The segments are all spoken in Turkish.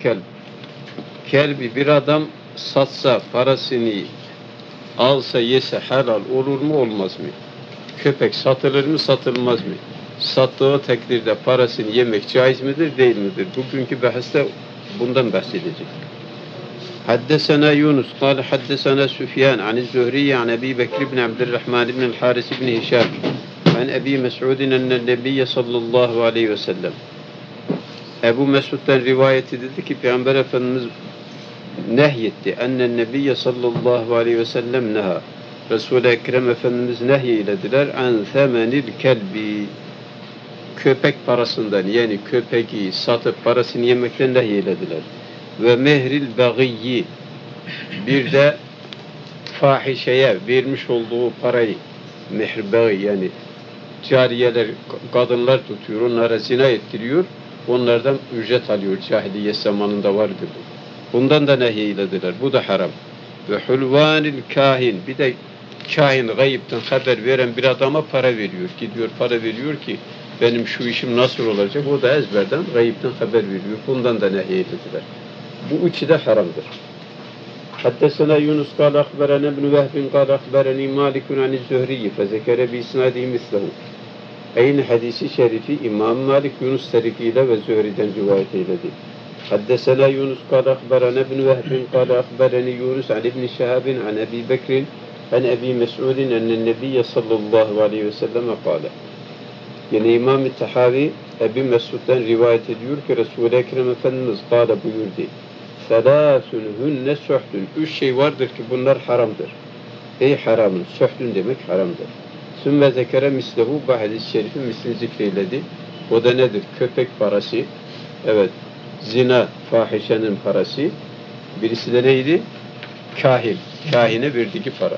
kelb. Kelbi bir adam satsa, parasını alsa, yese helal olur mu, olmaz mı? Köpek satılır mı, satılmaz mı? Sattığı takdirde parasını yemek caiz midir, değil midir? Bugünkü bahiste bundan bahsedecek. Haddesena Yunus, kâle haddesena Süfyan, an'iz-Zuhriye, an Ebi Bekir ibn Abdurrahman ibn el-Haris ibn Hişam, an Ebi Mes'udin ennel Nebiyye sallallahu aleyhi ve sellem. Ebu Mesud'dan rivayeti dedi ki, Peygamber Efendimiz nehyetti. Ennen Nebiyye sallallahu aleyhi ve sellem neha. Resul-i Ekrem Efendimiz nehyeyilediler. An themenil kelbi. Köpek parasından, yani köpeği satıp parasını yemekten nehyeyilediler. Ve mehril bagiyyi. Bir de fahişeye vermiş olduğu parayı, mehr bagi, yani cariyeler, kadınlar tutuyor, onlara zina ettiriyor, onlardan ücret alıyor. Cahiliye zamanında vardı bu. Bundan da nehyeyilediler. Bu da haram. Ve hulvanil kahin. Bir de kahin, gayipten haber veren bir adama para veriyor. Gidiyor para veriyor ki benim şu işim nasıl olacak? O da ezberden gayipten haber veriyor. Bundan da nehyeyilediler. Bu üçü de haramdır. Haddesena Yunus kâle akberene ibn Vehbin kâle akbereni Malikun an'iz-Zuhriye fezekere bi isnâdihi mislehu. Aynı hadisi şerifi İmam Malik Yunus tarikiyle ve Zühri'den rivayet eyledi. Haddesena Yunus kâle akberene ibn Vehbin kâle akbereni Yunus an ibn Şehabin an Ebi Bekrin an Ebi Mes'udin ennen Nebiyye sallallahu aleyhi ve sellem kâle. Yine İmam-ı Tahavi Ebi Mesud'dan rivayet ediyor ki Resul-i Ekrem Efendimiz kâle buyurdu. Selâsün hünne suhtun. Üç şey vardır ki bunlar haramdır. Ey haramın, suhtun demek haramdır. Sümme zekere mislehu, bu hadis-i şerifin mislini zikreyledi. O da nedir? Köpek parası, evet, zina, fahişenin parası. Birisi de neydi? Kahin, kahine verdiği para.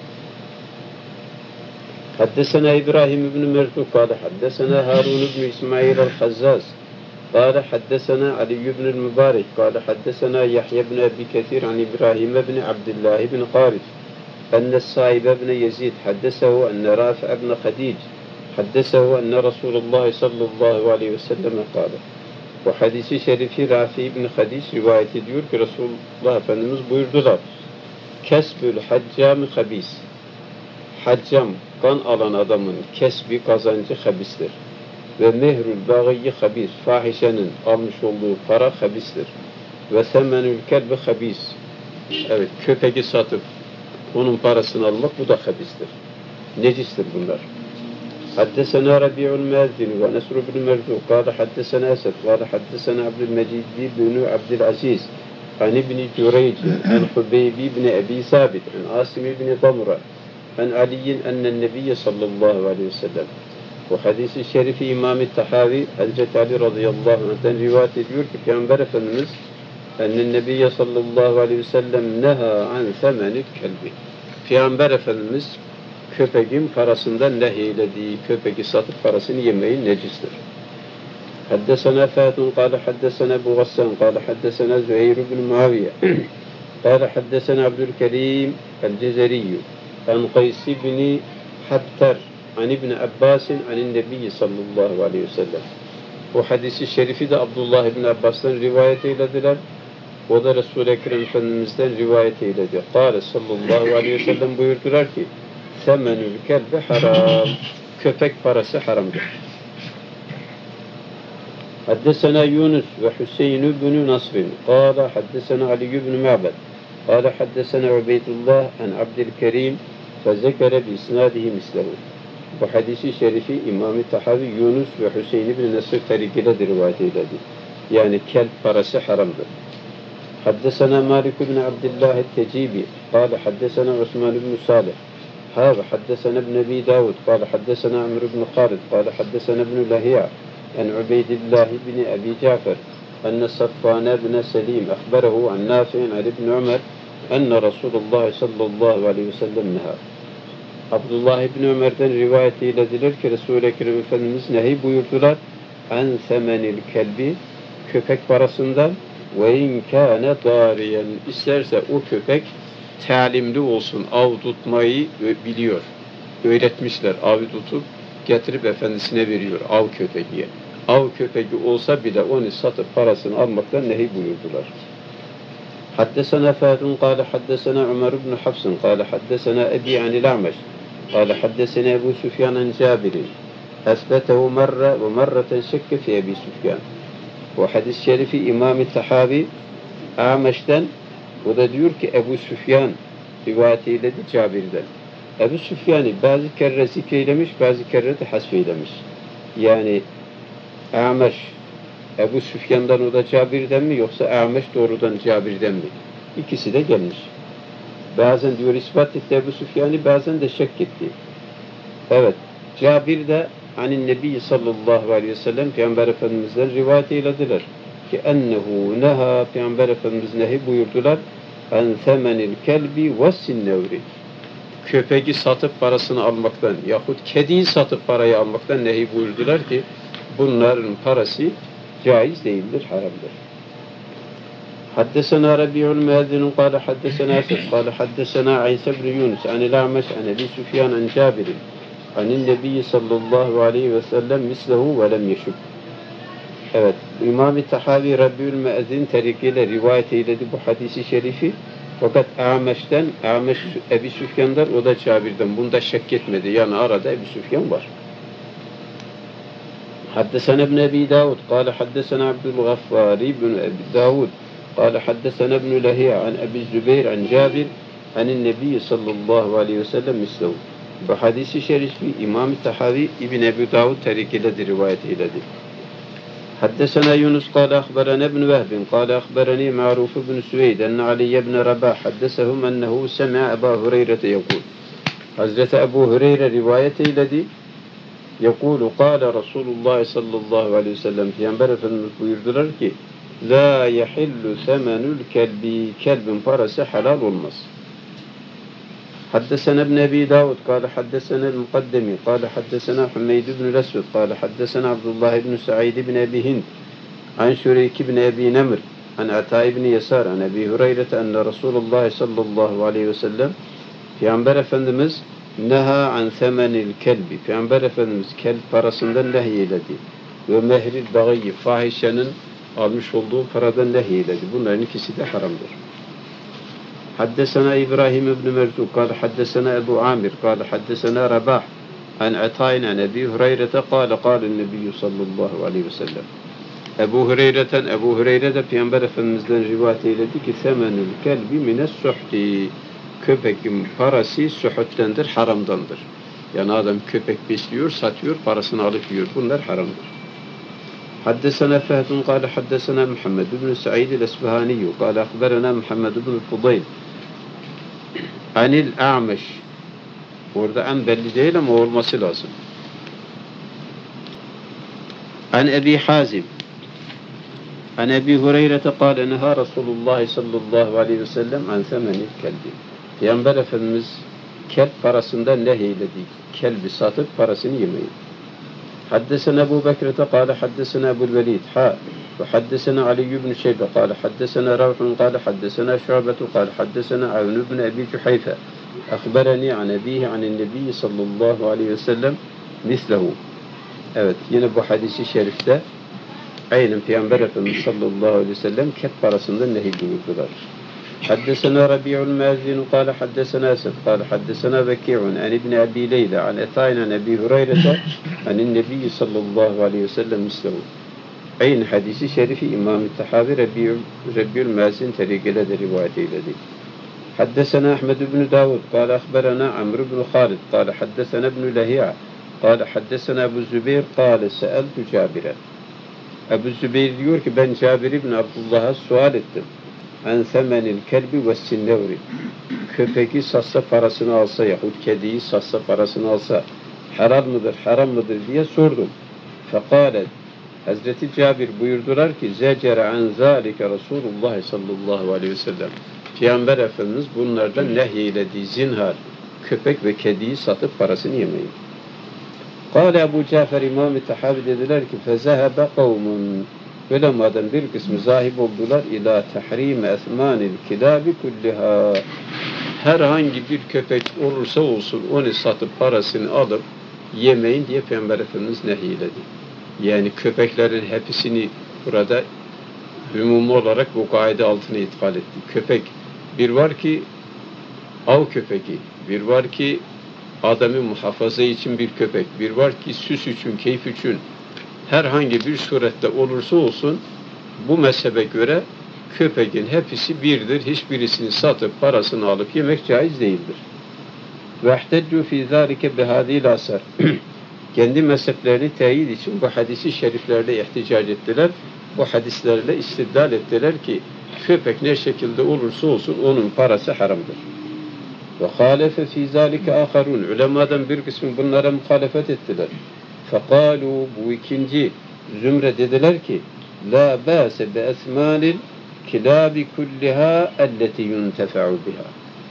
Haddesena İbrahim ibn Mertuk kâle haddesena Harun ibn İsmail el-Hazzaz kâle haddesena Ali ibn el-Mübarek kâle haddesena Yahya ibn Ebi Kethir an İbrahim ibn Abdullah ibn Qarif أن الصائب بن يزيد حدثه أن رافع بن خديج حدثه أن رسول الله صلى الله عليه وسلم قال. Bu hadisi şerifi Rafi ibn Hadic rivayet ediyor ki Resulullah Efendimiz buyurdular. Kesbül haccam habis. Haccam, kan alan adamın kesbi, kazancı habistir. Ve mehrül bagiyyi habis. Fahişenin almış olduğu para habistir. Ve semenül kelbi habis. Evet, köpeği satıp onun parasını almak, bu da habistir. Necistir bunlar. Haddesena Rabi'ul Muezzin ve Nesr ibn Merzu kâle haddesena Esed kâle haddesena Abdülmecid ibn Abdülaziz an ibn Cüreyc an Hubeyb ibn Ebi Sabit an Asim ibn Damra an Ali'in ennen Nebiyye sallallahu aleyhi ve sellem. Bu hadisi şerifi İmam-ı Tahavi Hazreti Ali radıyallahu anh'den rivayet ediyor ki Peygamber Efendimiz ennen Nebiyye sallallahu aleyhi ve sellem neha an semenil kelbi. Peygamber Efendimiz köpeğin parasından nehyelediği, köpeği satıp parasını yemeyi necistir. Haddesena Fatun kâle haddesena Ebu Gassan kâle haddesena Züheyr ibn Muaviye kâle haddesena Abdülkerim el-Cezeriyyü an Qays ibn Hattar an İbn Abbasin anin Nebiyyi sallallahu aleyhi ve sellem. Bu hadisi şerifi de Abdullah ibn Abbas'tan rivayet eylediler. O da Resul-i Ekrem Efendimiz'den rivayet eyledi. Kâle sallallahu aleyhi ve sellem buyurdular ki semenül kelbi haram. Köpek parası haramdır. Haddesena Yunus ve Hüseyin ibn Nasrin. Kâle haddesena Ali ibn Ma'bed. Kâle haddesena Ubeydullah an Abdülkerim fezekere bi isnadihi mislehu. Bu hadisi şerifi İmam-ı Tahavi Yunus ve Hüseyin ibn Nasr tarikiyle de rivayet eyledi. Yani kelp parası haramdır. حدثنا مالك بن عبد الله التجيبي قال حدثنا عثمان بن صالح هذا حدثنا ابن أبي داود قال حدثنا عمرو بن خالد قال حدثنا ابن لهيع عن عبيد الله بن أبي جعفر أن صفوان بن سليم أخبره عن نافع عن ابن عمر أن رسول الله صلى الله عليه وسلم نهى. Abdullah ibn Ömer'den rivayet eylediler ki Resul-i Ekrem Efendimiz nehi buyurdular. En semenil kelbi, köpek parasından ve in kâne dâriyen, isterse o köpek talimli olsun, av tutmayı biliyor. Öğretmişler, avı tutup getirip efendisine veriyor, av köpeği. av köpeği olsa bile onu satıp parasını almaktan nehi buyurdular. Haddesena Fadun kâle haddesena Ömer ibn Hafsın kâle haddesena Ebi anil A'meş kâle haddesena Ebu Süfyan an Cabir'in esbetehu merre ve merreten şekke fi Ebi Süfyan. Bu hadis-i şerifi İmam-ı Tahavi A'meş'ten, o da diyor ki Ebu Süfyan rivayet eyledi Cabir'den. Ebu Süfyan'ı bazı kere zikreylemiş, bazı kere de hasfeylemiş. Yani A'meş Ebu Süfyan'dan, o da Cabir'den mi, yoksa A'meş doğrudan Cabir'den mi? İkisi de gelmiş. Bazen diyor ispat etti Ebu Süfyan'ı, bazen de şek etti. Evet, Cabir de anin Nebi sallallahu aleyhi ve sellem Peygamber Efendimiz'den rivayet eylediler ki ennehu neha, Peygamber Efendimiz nehi buyurdular en themenil kelbi ve sinnevri, köpeği satıp parasını almaktan yahut kediyi satıp parayı almaktan nehi buyurdular ki bunların parası caiz değildir, haramdır. Haddesena Rabi'ul Müezzin kâle haddesena Esed kâle haddesena İsa ibn Yunus anil A'meş an Ebi Süfyan an Cabir'in anin Nebi sallallahu aleyhi ve sellem mislehu ve lem yeşub. Evet, İmam-ı Tahavi Rabi'ul Müezzin tarikiyle rivayet eyledi bu hadisi şerifi. Fakat A'meş'ten, A'meş Ebi Süfyan'dan, o da Cabir'den. Bunda şek etmedi. Yani arada Ebi Süfyan var. Haddesena ibn Ebi Davud kâle haddesena Abdülgaffari ibn Ebi Davud kâle haddesena ibn Lehi'a an Ebi Zübeyir an Cabir anin Nebi sallallahu aleyhi ve sellem mislehu. Bu hadisi şerifi İmam-ı Tahavi İbn Ebi Davud tarikiyle rivayet eyledi. حدثنا يونس قال أخبرنا ابن وهب قال أخبرني معروف بن سويد أن علي بن رباح حدثهم أنه سمع أبا هريرة يقول Hazreti Ebu Hureyre rivayet eyledi. Yekulu kâle Resulullah sallallahu aleyhi ve sellem, Peygamber Efendimiz buyurdular ki la yahillu semenül kelbi, kelbin parası helal olmaz. حدثنا ابن أبي داود قال حدثنا المقدمي قال حدثنا حميد بن الأسود قال حدثنا عبد الله بن سعيد بن أبي هند عن شريك بن أبي نمر عن عطاء بن يسار عن أبي هريرة أن رسول الله صلى الله عليه وسلم Peygamber Efendimiz neha an semenil kelbi, Peygamber Efendimiz kelb parasından nehyeledi ve mehril bagayyi, fahişenin almış olduğu paradan nehyeledi. Bunların ikisi de haramdır. حدثنا إبراهيم بن مرزوق قال حدثنا أبو عامر قال حدثنا رباح عن عطاء عن أبي هريرة قال قال النبي صلى الله عليه وسلم. Ebu Hureyre'den Peygamber Efendimiz'den rivayet eyledi ki semenül kelbi mine's-suhti, köpeğin parası suhuttendir, haramdandır. Yani adam köpek besliyor, satıyor, parasını alıp yiyor. Bunlar haramdır. حدثنا فهد قال حدثنا محمد بن سعيد الأسبهاني قال أخبرنا محمد بن الفضيل Anil A'meş. Orada en belli değil ama olması lazım. An Ebi Hazim An Ebi Hureyre kâle neha Resulullah sallallahu aleyhi ve sellem an semenil kelbi. Peygamber Efendimiz kelp parasından nehyeledi. Kelbi satıp parasını yemeyin. حدثنا أبو بكر قال حدثنا أبو الوليد وحدثنا علي بن شيبة قال حدثنا روح قال حدثنا شعبة قال حدثنا عون بن أبي جحيفة أخبرني عن أبيه عن النبي صلى الله عليه وسلم مثله. Evet, yine bu hadisi şerifte aynen Peygamber Efendimiz sallallahu aleyhi ve sellem kelp parasından nehy buyurdular. حدثنا ربيع المازن قال حدثنا أسد قال حدثنا بكيع عن ابن أبي ليلى عن عطاء عن أبي هريرة عن النبي صلى الله عليه وسلم مثله. Aynı hadisi şerifi İmam-ı Tahavi Rabi'ül Mazin tarikiyle de rivayet eyledi. حدثنا أحمد بن داود قال أخبرنا عمرو بن خالد قال حدثنا ابن لهيعة قال حدثنا أبو الزبير قال سألت جابرا. Ebu Zübeyir diyor ki ben Cabir ibn Abdullah'a sual ettim. En semenil kelbi ve sinnevri, köpeği satsa parasını alsa yahut kediyi satsa parasını alsa helal mıdır, haram mıdır diye sordum. Fekâlet, Hazreti Cabir buyurdular ki zecere an zâlike Resulullah sallallahu aleyhi ve sellem. Peygamber Efendimiz bunlardan nehyelediği zinhar, köpek ve kediyi satıp parasını yemeyin. Kâle Ebu Cafer İmam-ı Tahavi dediler ki fezehebe kavmun, ulemadan bir kısmı zahib oldular ila tahrim esmanil kilabi kulliha, herhangi bir köpek olursa olsun onu satıp parasını alıp yemeyin diye Peygamber Efendimiz nehyeledi. Yani köpeklerin hepsini burada ümumi olarak bu kaide altına ithal etti. Köpek, bir var ki av köpeği, bir var ki adamı muhafaza için bir köpek, bir var ki süs için, keyif için, herhangi bir surette olursa olsun bu mezhebe göre köpeğin hepsi birdir. Hiçbirisini satıp parasını alıp yemek caiz değildir. وَاحْتَجُّوا فِي ذَٰلِكَ بِهَذ۪ي الْاَثَرِ Kendi mezheplerini teyit için bu hadisi şeriflerle ihticac ettiler. Bu hadislerle istidlal ettiler ki köpek ne şekilde olursa olsun onun parası haramdır. وَخَالَفَ فِي ذَٰلِكَ آخَرُونَ Ulemadan bir kısmı bunlara muhalefet ettiler. فَقَالُوا Bu ikinci zümre dediler ki لَا بَاسَ بَأَثْمَانِ الْكِلَابِ كُلِّهَا اَلَّتِ يُنْتَفَعُ بِهَا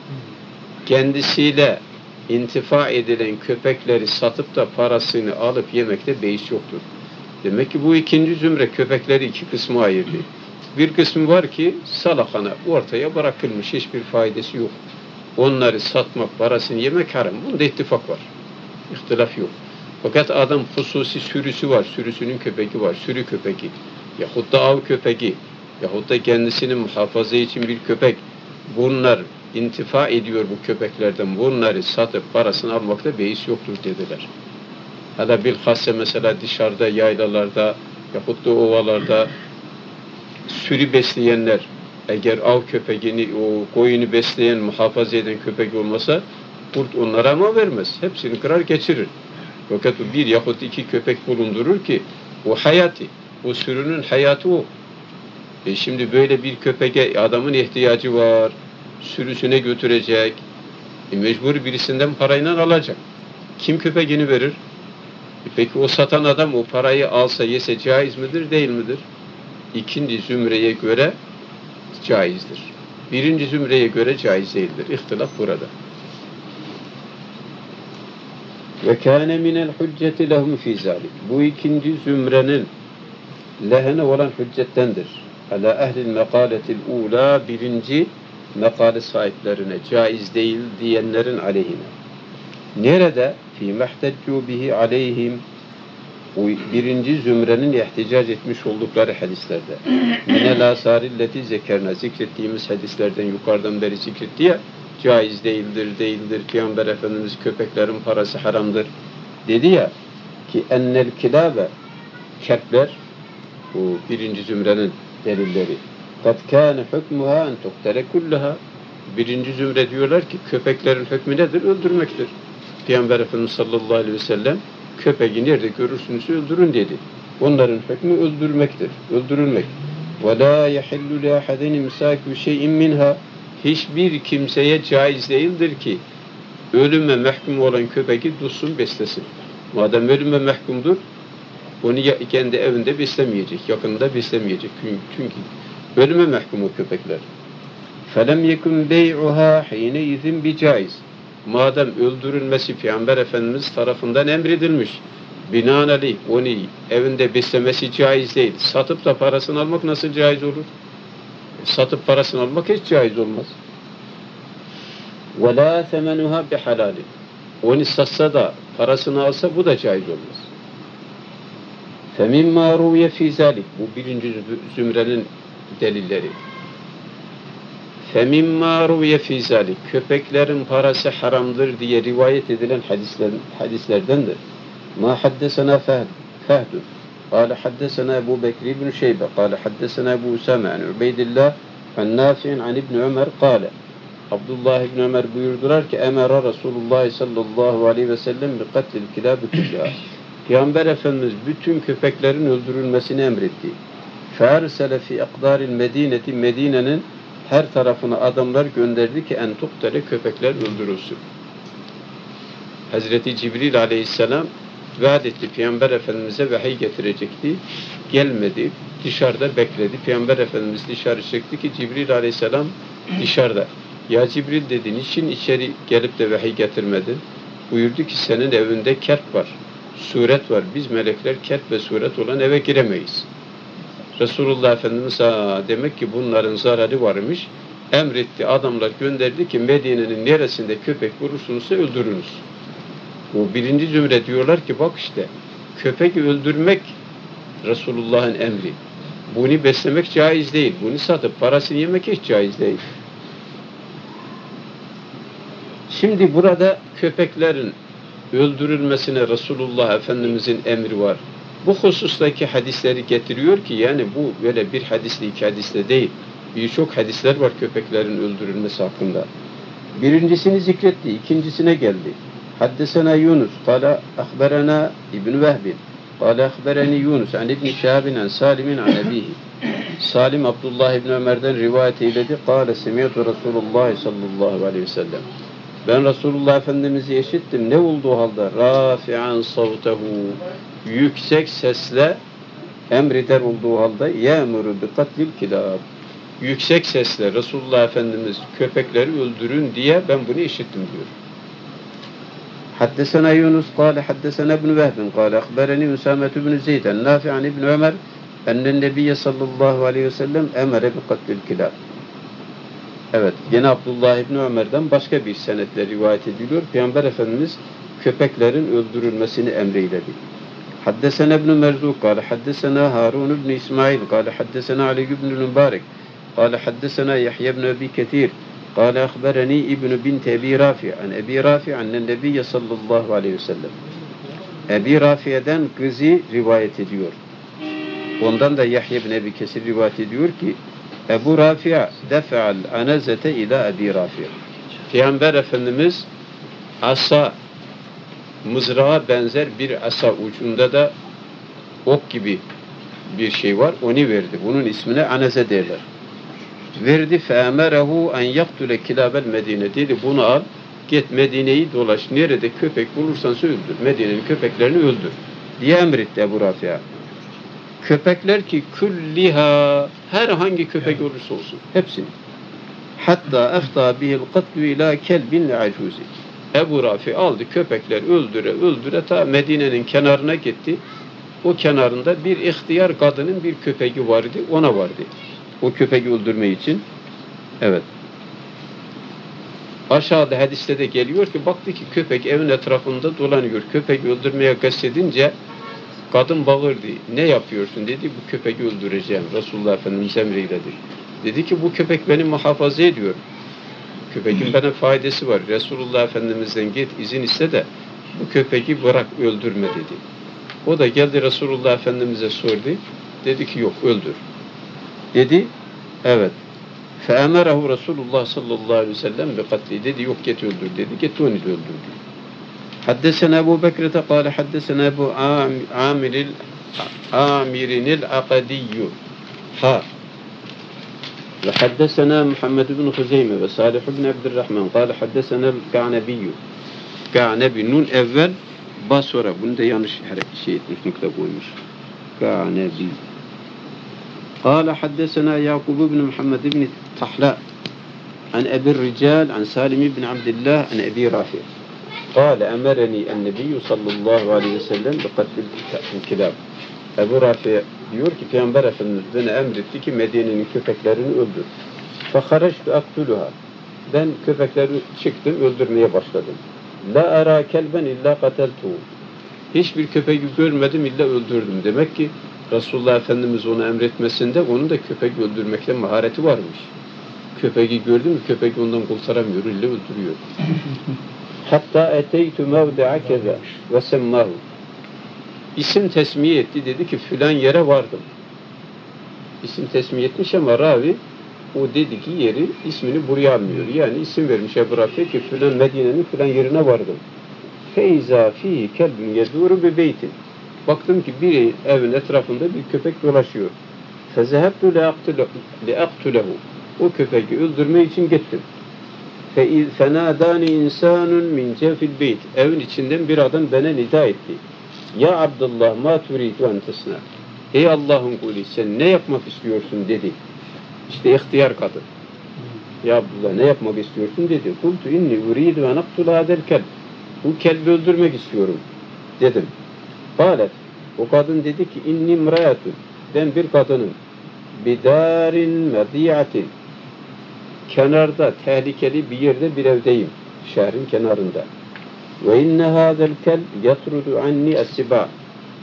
Kendisiyle intifa edilen köpekleri satıp da parasını alıp yemekte beis yoktur. Demek ki bu ikinci zümre köpekleri iki kısma ayırdı. Bir kısmı var ki salakana ortaya bırakılmış, hiçbir faydası yok. Onları satmak, parasını yemek haram. Bunda ittifak var. İhtilaf yok. Fakat adam hususi sürüsü var, sürüsünün köpeği var, sürü köpeği. Yahut da av köpeği, yahut da kendisini muhafaza için bir köpek. Bunlar intifa ediyor bu köpeklerden. Bunları satıp parasını almakta beis yoktur dediler. Hala bilhassa mesela dışarıda, yaylalarda yahut da ovalarda sürü besleyenler, eğer av köpeğini, o koyunu besleyen, muhafaza eden köpek olmasa kurt onlara ama vermez. Hepsini kırar geçirir. Fakat bir yahut iki köpek bulundurur ki o hayatı, o sürünün hayatı o. Şimdi böyle bir köpeğe adamın ihtiyacı var, sürüsüne götürecek, mecbur birisinden parayla alacak. Kim köpeğini verir? Peki o satan adam o parayı alsa yese caiz midir, değil midir? İkinci zümreye göre caizdir. Birinci zümreye göre caiz değildir. İhtilaf burada. Ve kâne minel hücceti lehum fî zâlik. Bu ikinci zümrenin lehine olan hüccettendir. Ala ehlil mekâletil ûlâ birinci mekale sahiplerine caiz değil diyenlerin aleyhine. Nerede? Fî mehteccu bihi aleyhim bu birinci zümrenin ihticac etmiş oldukları hadislerde. Minel asarilleti zekerna zikrettiğimiz hadislerden yukarıdan beri zikretti ya caiz değildir, değildir. Peygamber Efendimiz köpeklerin parası haramdır dedi ya ki ennel kilabe kelpler bu birinci zümrenin delilleri. Kad kâne hükmüha en tuktele kullaha birinci zümre diyorlar ki köpeklerin hükmü nedir? Öldürmektir. Peygamber Efendimiz sallallahu aleyhi ve sellem köpeği nerede görürsünüz öldürün dedi. Onların hükmü öldürmektir. Öldürülmek. وَلَا يَحِلُّ لَاحَدٍ اِمْسَاكُ شَيْءٍ مِنْهَا Hiçbir kimseye caiz değildir ki ölüme mahkum olan köpeği tutsun beslesin. Madem ölüme mahkumdur onu kendi evinde beslemeyecek, yakında beslemeyecek. Çünkü ölüme mahkum o köpekler. فَلَمْ يَكُنْ بَيْعُهَا حِينَئِذٍ بِجَائِزٍ Madem öldürülmesi Peygamber Efendimiz tarafından emredilmiş, binaenaleyh onu evinde beslemesi caiz değil. Satıp da parasını almak nasıl caiz olur? Satıp parasını almak hiç caiz olmaz. وَلَا ثَمَنُهَا بِحَلَالٍ Onu satsa da parasını alsa bu da caiz olmaz. فَمِمَّا رُوْيَ فِي ذَلِكَ Bu birinci zümrenin delilleri. فَمِمَّا رُوْيَ فِي ذَلِكَ Köpeklerin parası haramdır diye rivayet edilen hadislerdendir. مَا حَدَّسَنَا فَهْدٌ قال حدثنا أبو بكر بن شيبة قال حدثنا أبو أسامة عن عبيد الله عن نافع عن ابن عمر قال Abdullah İbni Ömer buyurdular ki emara Resulullah sallallahu aleyhi ve sellem bi katlil kilâbi kullâ Peygamber Efendimiz bütün köpeklerin öldürülmesini emretti. Fersele fi akdaril medineti Medine'nin her tarafına adamlar gönderdi ki en tuktale köpekler öldürülsün. Hazreti Cibril aleyhisselam vaat etti Peygamber Efendimiz'e vahiy getirecekti. Gelmedi. Dışarıda bekledi. Peygamber Efendimiz dışarı çıktı ki Cibril aleyhisselam dışarıda. Ya Cibril dedi, niçin içeri gelip de vahiy getirmedin? Buyurdu ki senin evinde kelp var, suret var. Biz melekler kelp ve suret olan eve giremeyiz. Resulullah Efendimiz demek ki bunların zararı varmış. Emretti, adamlar gönderdi ki Medine'nin neresinde köpek vurursunuzsa öldürünüz. Bu birinci zümre diyorlar ki bak işte köpek öldürmek Resulullah'ın emri. Bunu beslemek caiz değil. Bunu satıp parasını yemek hiç caiz değil. Şimdi burada köpeklerin öldürülmesine Resulullah Efendimizin emri var. Bu husustaki hadisleri getiriyor ki yani bu böyle bir hadisle iki hadisle değil. Birçok hadisler var köpeklerin öldürülmesi hakkında. Birincisini zikretti, ikincisine geldi. Haddesena Yunus, kâle ahberena İbn Vehbin, kâle ahbereni Yunus, an İbn Şahabin, an Salim'in, an ebihi. Salim Abdullah İbn Ömer'den rivayet eyledi. Kâle semiyatu Resulullah sallallahu aleyhi ve sellem. Ben Resulullah Efendimiz'i işittim. Ne olduğu halde? Rafi'an savtehu. Yüksek sesle emreder olduğu halde yemuru bi katlil kilab. Yüksek sesle Resulullah Efendimiz köpekleri öldürün diye ben bunu işittim diyor. Haddesena Yunus kâle haddesena İbn Vehbin kâle akbereni Üsamet ibn Zeyd en-Nafi an İbn Ömer ennen Nebiyye sallallahu aleyhi ve sellem emere bi katlil kilab. Evet, gene Abdullah İbni Ömer'den başka bir senetle rivayet ediliyor. Peygamber Efendimiz köpeklerin öldürülmesini emreyledi. Haddesena İbn Merzuk, kâle haddesena Harun İbn İsmail, kâle haddesena Ali İbn Mübarek, kâle haddesena Yahya İbn Ebi Ketir, kâle ahbereni İbn bint Ebi Rafi, an Ebi Rafi, annen Nebiyye sallallahu aleyhi ve sellem. Ebi Rafi'den kızı rivayet ediyor. Ondan da Yahya İbn Ebi Kesir rivayet ediyor ki, Ebu Rafi'a defa'al anazete ila Ebi Rafi'a. Peygamber Efendimiz asa, mızrağa benzer bir asa ucunda da ok gibi bir şey var. Onu verdi. Bunun ismine anaze derler. Verdi fe'emerehu en yaktule kilabel Medine. Dedi bunu al, git Medine'yi dolaş. Nerede köpek bulursan öldür. Medine'nin köpeklerini öldür diye emretti Ebu Rafi'a. Köpekler ki külliha, herhangi köpek olursa olsun, hepsini. Hatta efta bihil katlu ila kelbin acuzi. Ebu Rafi aldı köpekler öldüre ta Medine'nin kenarına gitti. O kenarında bir ihtiyar kadının bir köpeği vardı, ona vardı. O köpeği öldürme için. Evet. Aşağıda hadiste de geliyor ki baktı ki köpek evin etrafında dolanıyor. Köpeği öldürmeye kastedince kadın bağırdı. Ne yapıyorsun dedi. Bu köpeği öldüreceğim. Resulullah Efendimiz emreyledi. Dedi ki bu köpek beni muhafaza ediyor. Köpeğin bana faydası var. Resulullah Efendimiz'den git izin iste de bu köpeği bırak öldürme dedi. O da geldi Resulullah Efendimiz'e sordu. Dedi ki yok öldür. Dedi evet. Fe'emerehu Resulullah sallallahu aleyhi ve sellem bi katli. Dedi yok git öldür dedi. Git onu da öldürdü. Haddesena Ebu Bekir'te kâle haddesena Ebu Amir'inil Akadiyyü. Ha. Ve haddesena Muhammed ibn Huzeyme ve Salih ibn Abdurrahman. Kâle haddesena Ka'nebiyyü. Ka'nebi nun evvel ba sonra. Bunu da yanlış şey etmiş, nokta koymuş. Ka'nebi. Kâle haddesena Yakub ibn Muhammed ibn Tahla. An Ebi Rical, an Salim ibn Abdillah, an Ebi Rafi. قال أمرني النبي sallallahu aleyhi ve sellem بقتل الكلاب. Ebu Rafi diyor ki Peygamber Efendimiz bana emretti ki Medine'nin köpeklerini öldür. فَخَرَجْتُ أَقْتُلُهَا. Ben köpekleri çıktım öldürmeye başladım. La ara kelben illa qateltuhu. Hiçbir köpeği görmedim illa öldürdüm. Demek ki Resulullah Efendimiz onu emretmesinde onun da köpek öldürmekte mahareti varmış. Köpeği gördü mü köpek ondan kurtaramıyor, illa öldürüyor. Hatta eteytü mevdi'a keza ve semmahu. İsim tesmiye etti, dedi ki filan yere vardım. İsim tesmiye etmiş ama ravi o dedi ki yeri ismini buraya almıyor. Yani isim vermiş Ebu Rafi ki filan Medine'nin filan yerine vardım. Feyza fi kelbin yeduru bi beytin. Baktım ki bir evin etrafında bir köpek dolaşıyor. Fezehebtu le'aktulehu. O köpeği öldürme için gittim. فَنَادَانِ اِنْسَانٌ مِنْ جَوْفِ الْبَيْتِ. Evin içinden bir adam bana nida etti. Ya Abdullah ma turidu en tesna. Ey Allah'ın kulü sen ne yapmak istiyorsun dedi. İşte ihtiyar kadın. Ya Abdullah ne yapmak istiyorsun dedi. Kultu inni uridu en aktula hadel kelb. Bu kelbi öldürmek istiyorum dedim. Kâlet. O kadın dedi ki inni mrayatun. Ben bir kadınım. Bidarin mediyatin. Kenarda, tehlikeli bir yerde bir evdeyim. Şehrin kenarında. Ve inne hâzel kelb yatrudu anni es-sibâ.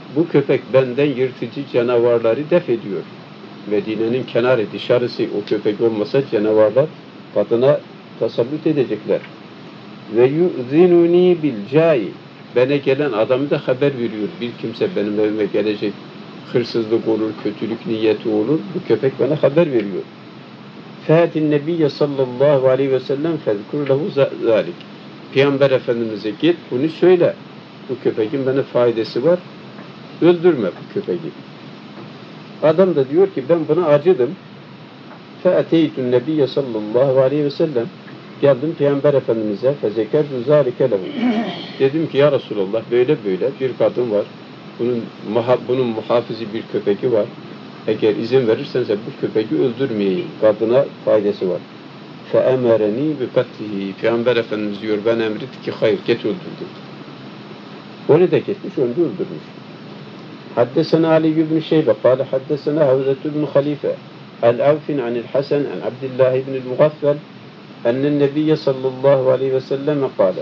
Bu köpek benden yırtıcı canavarları def ediyor. Medine'nin kenarı, dışarısı o köpek olmasa canavarlar kadına tasallut edecekler. Ve yu'zinuni bil cai. Bana gelen adamı da haber veriyor. Bir kimse benim evime gelecek, hırsızlık olur, kötülük niyeti olur. Bu köpek bana haber veriyor. Fâtin nebiyye sallallahu aleyhi ve sellem fezkur lehu zâlik. Peygamber Efendimiz'e git bunu söyle. Bu köpeğin bana faydası var. Öldürme bu köpeği. Adam da diyor ki ben buna acıdım. Fe'ateytun nebiyye sallallahu aleyhi ve sellem. Geldim Peygamber Efendimiz'e fezekertu zâlike lehu. Dedim ki ya Resulallah böyle böyle bir kadın var. Bunun muhafizi bir köpeği var. Eğer izin verirseniz bu köpeği öldürmeyeyim. Kadına faydası var. فَاَمَرَنِي بِقَتْلِهِ Peygamber Efendimiz diyor ben emretti ki hayır git öldürdüm. Onu da gitmiş onu da öldürmüş. Haddesena Ali ibn Şeybe قال حدثنا حوزة بن خليفة عن عوف عن الحسن عن عبد الله بن المغفل أن النبي صلى الله عليه وسلم قال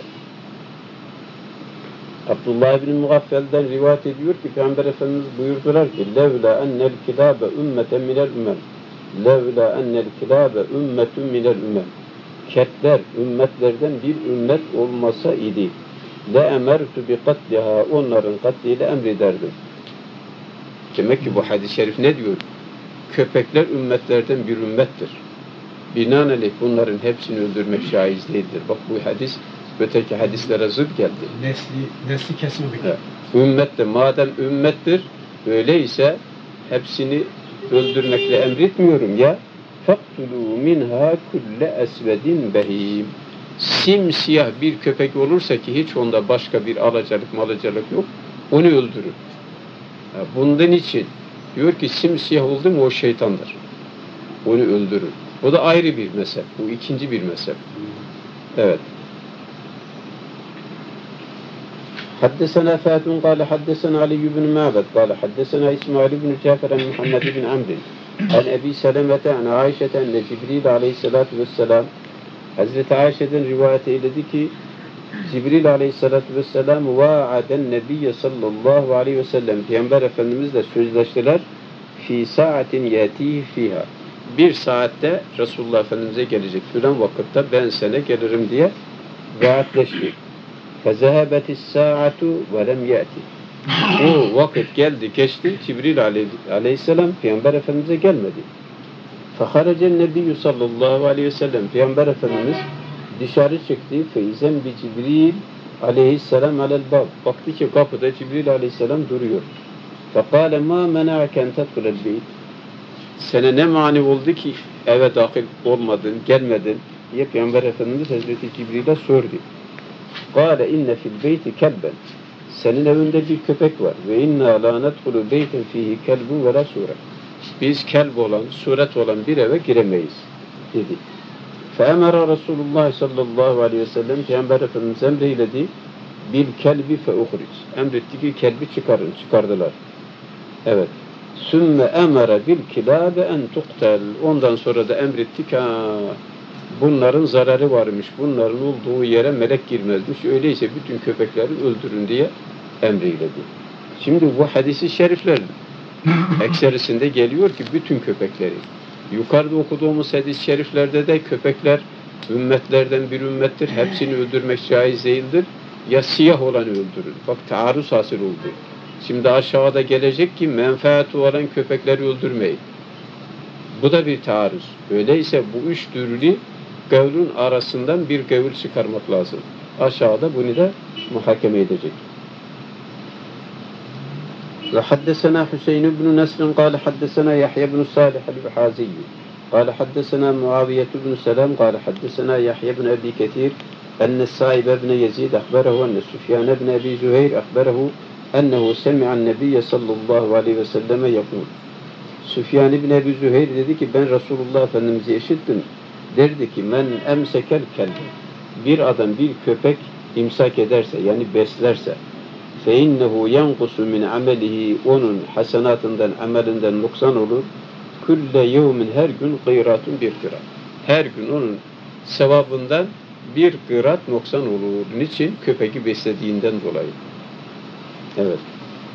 Abdullah ibn Mugaffel'den rivayet ediyor ki Peygamber Efendimiz buyurdular ki levla ennel kilabe ümmeten minel ümmem levla ennel kilabe ümmetun minel ümmem Kediler ümmetlerden bir ümmet olmasa idi le emertu bi katliha onların katliyle emrederdim. Demek ki bu hadis-i şerif ne diyor? Köpekler ümmetlerden bir ümmettir. Binaenaleyh bunların hepsini öldürmek caiz değildir. Bak bu hadis öteki hadislere zıt geldi. Nesli kesilmek. Evet. Ümmet de madem ümmettir, öyleyse hepsini öldürmekle emretmiyorum ya. فَقْتُلُوا مِنْهَا كُلَّ esvedin behim. Simsiyah bir köpek olursa ki hiç onda başka bir alacalık yok, onu öldürür. Bundan için diyor ki simsiyah oldu mu o şeytandır. Onu öldürür. O da ayrı bir mezhep. Bu ikinci bir mezhep. Evet. حدثنا فات قال حدثنا علي بن معبد قال حدثنا إسماعيل بن جعفر عن محمد بن عمرو عن أبي سلمة عن عائشة أن جبريل عليه الصلاة والسلام Hazreti Ayşe'den rivayet eyledi ki Cibril aleyhissalatü vesselam va'aden nebiyye sallallahu aleyhi ve sellem Peygamber Efendimizle sözleştiler fi saatin yatihi fiha bir saatte Resulullah Efendimiz'e gelecek filan vakitte ben sana gelirim diye vaatleşti. فَذَهَبَتِ السَّاعَةُ وَلَمْ يَأْتِ O vakit geldi geçti Cibril aleyhisselam Peygamber Efendimiz'e gelmedi. فَخَرَجَ النَّبِيُّ sallallahu aleyhi ve sellem Peygamber Efendimiz dışarı çıktı. فَاِذَنْ بِجِبْرِيلِ aleyhisselam alel bab. Baktı ki kapıda Cibril aleyhisselam duruyor. فَقَالَ مَا مَنَعَكَ اَنْ تَدْخُلَ الْبَيْتِ Sana ne mani oldu ki eve dahil olmadın, gelmedin diye Peygamber Efendimiz Hazreti Cibril'e sordu. قَالَ اِنَّ فِي الْبَيْتِ كَلْبًا Senin evinde bir köpek var. وَاِنَّا لَا نَدْخُلُ بَيْتًا ف۪يهِ كَلْبٌ وَلَا سُورًا Biz kelb olan, suret olan bir eve giremeyiz dedi. فَاَمَرَ Resulullah sallallahu aleyhi ve sellem Peygamber Efendimiz emreyledi. bil kelbi feuhric. Emretti ki kelbi çıkardılar. Evet. Sümme emere bil kilabe en tuktel. Ondan sonra da emretti ki bunların zararı varmış. Bunların olduğu yere melek girmezmiş. Öyleyse bütün köpekleri öldürün diye emreyledi. Şimdi bu hadisi şerifler ekserisinde geliyor ki bütün köpekleri. Yukarıda okuduğumuz hadis-i şeriflerde de köpekler ümmetlerden bir ümmettir. Hepsini öldürmek caiz değildir. Ya siyah olanı öldürün. Bak taarruz hasıl oldu. Şimdi aşağıda gelecek ki menfaati olan köpekleri öldürmeyin. Bu da bir taarruz. Öyleyse bu üç türlü gavlun arasından bir gavul çıkarmak lazım. Aşağıda bunu da muhakeme edecek. Ve haddesena Hüseyin ibn Nesrin قال حدثنا يحيى بن صالح البحازي قال حدثنا معاوية بن سلام قال حدثنا يحيى بن أبي كثير أن السائب بن يزيد أخبره أن سفيان بن أبي زهير أخبره أنه سمع النبي صلى الله عليه وسلم يقول Süfyan ibn Ebi Züheyr dedi ki ben Resulullah Efendimiz'i işittim. Derdi ki men emsekel kelbi. Bir adam bir köpek imsak ederse yani beslerse فَاِنَّهُ يَنْقُسُ مِنْ عَمَلِهِ onun hasenatından, amelinden noksan olur. Külle yevmin her gün kıyratun bir kırat. Her gün onun sevabından bir kırat noksan olur. Niçin? Köpeği beslediğinden dolayı. Evet.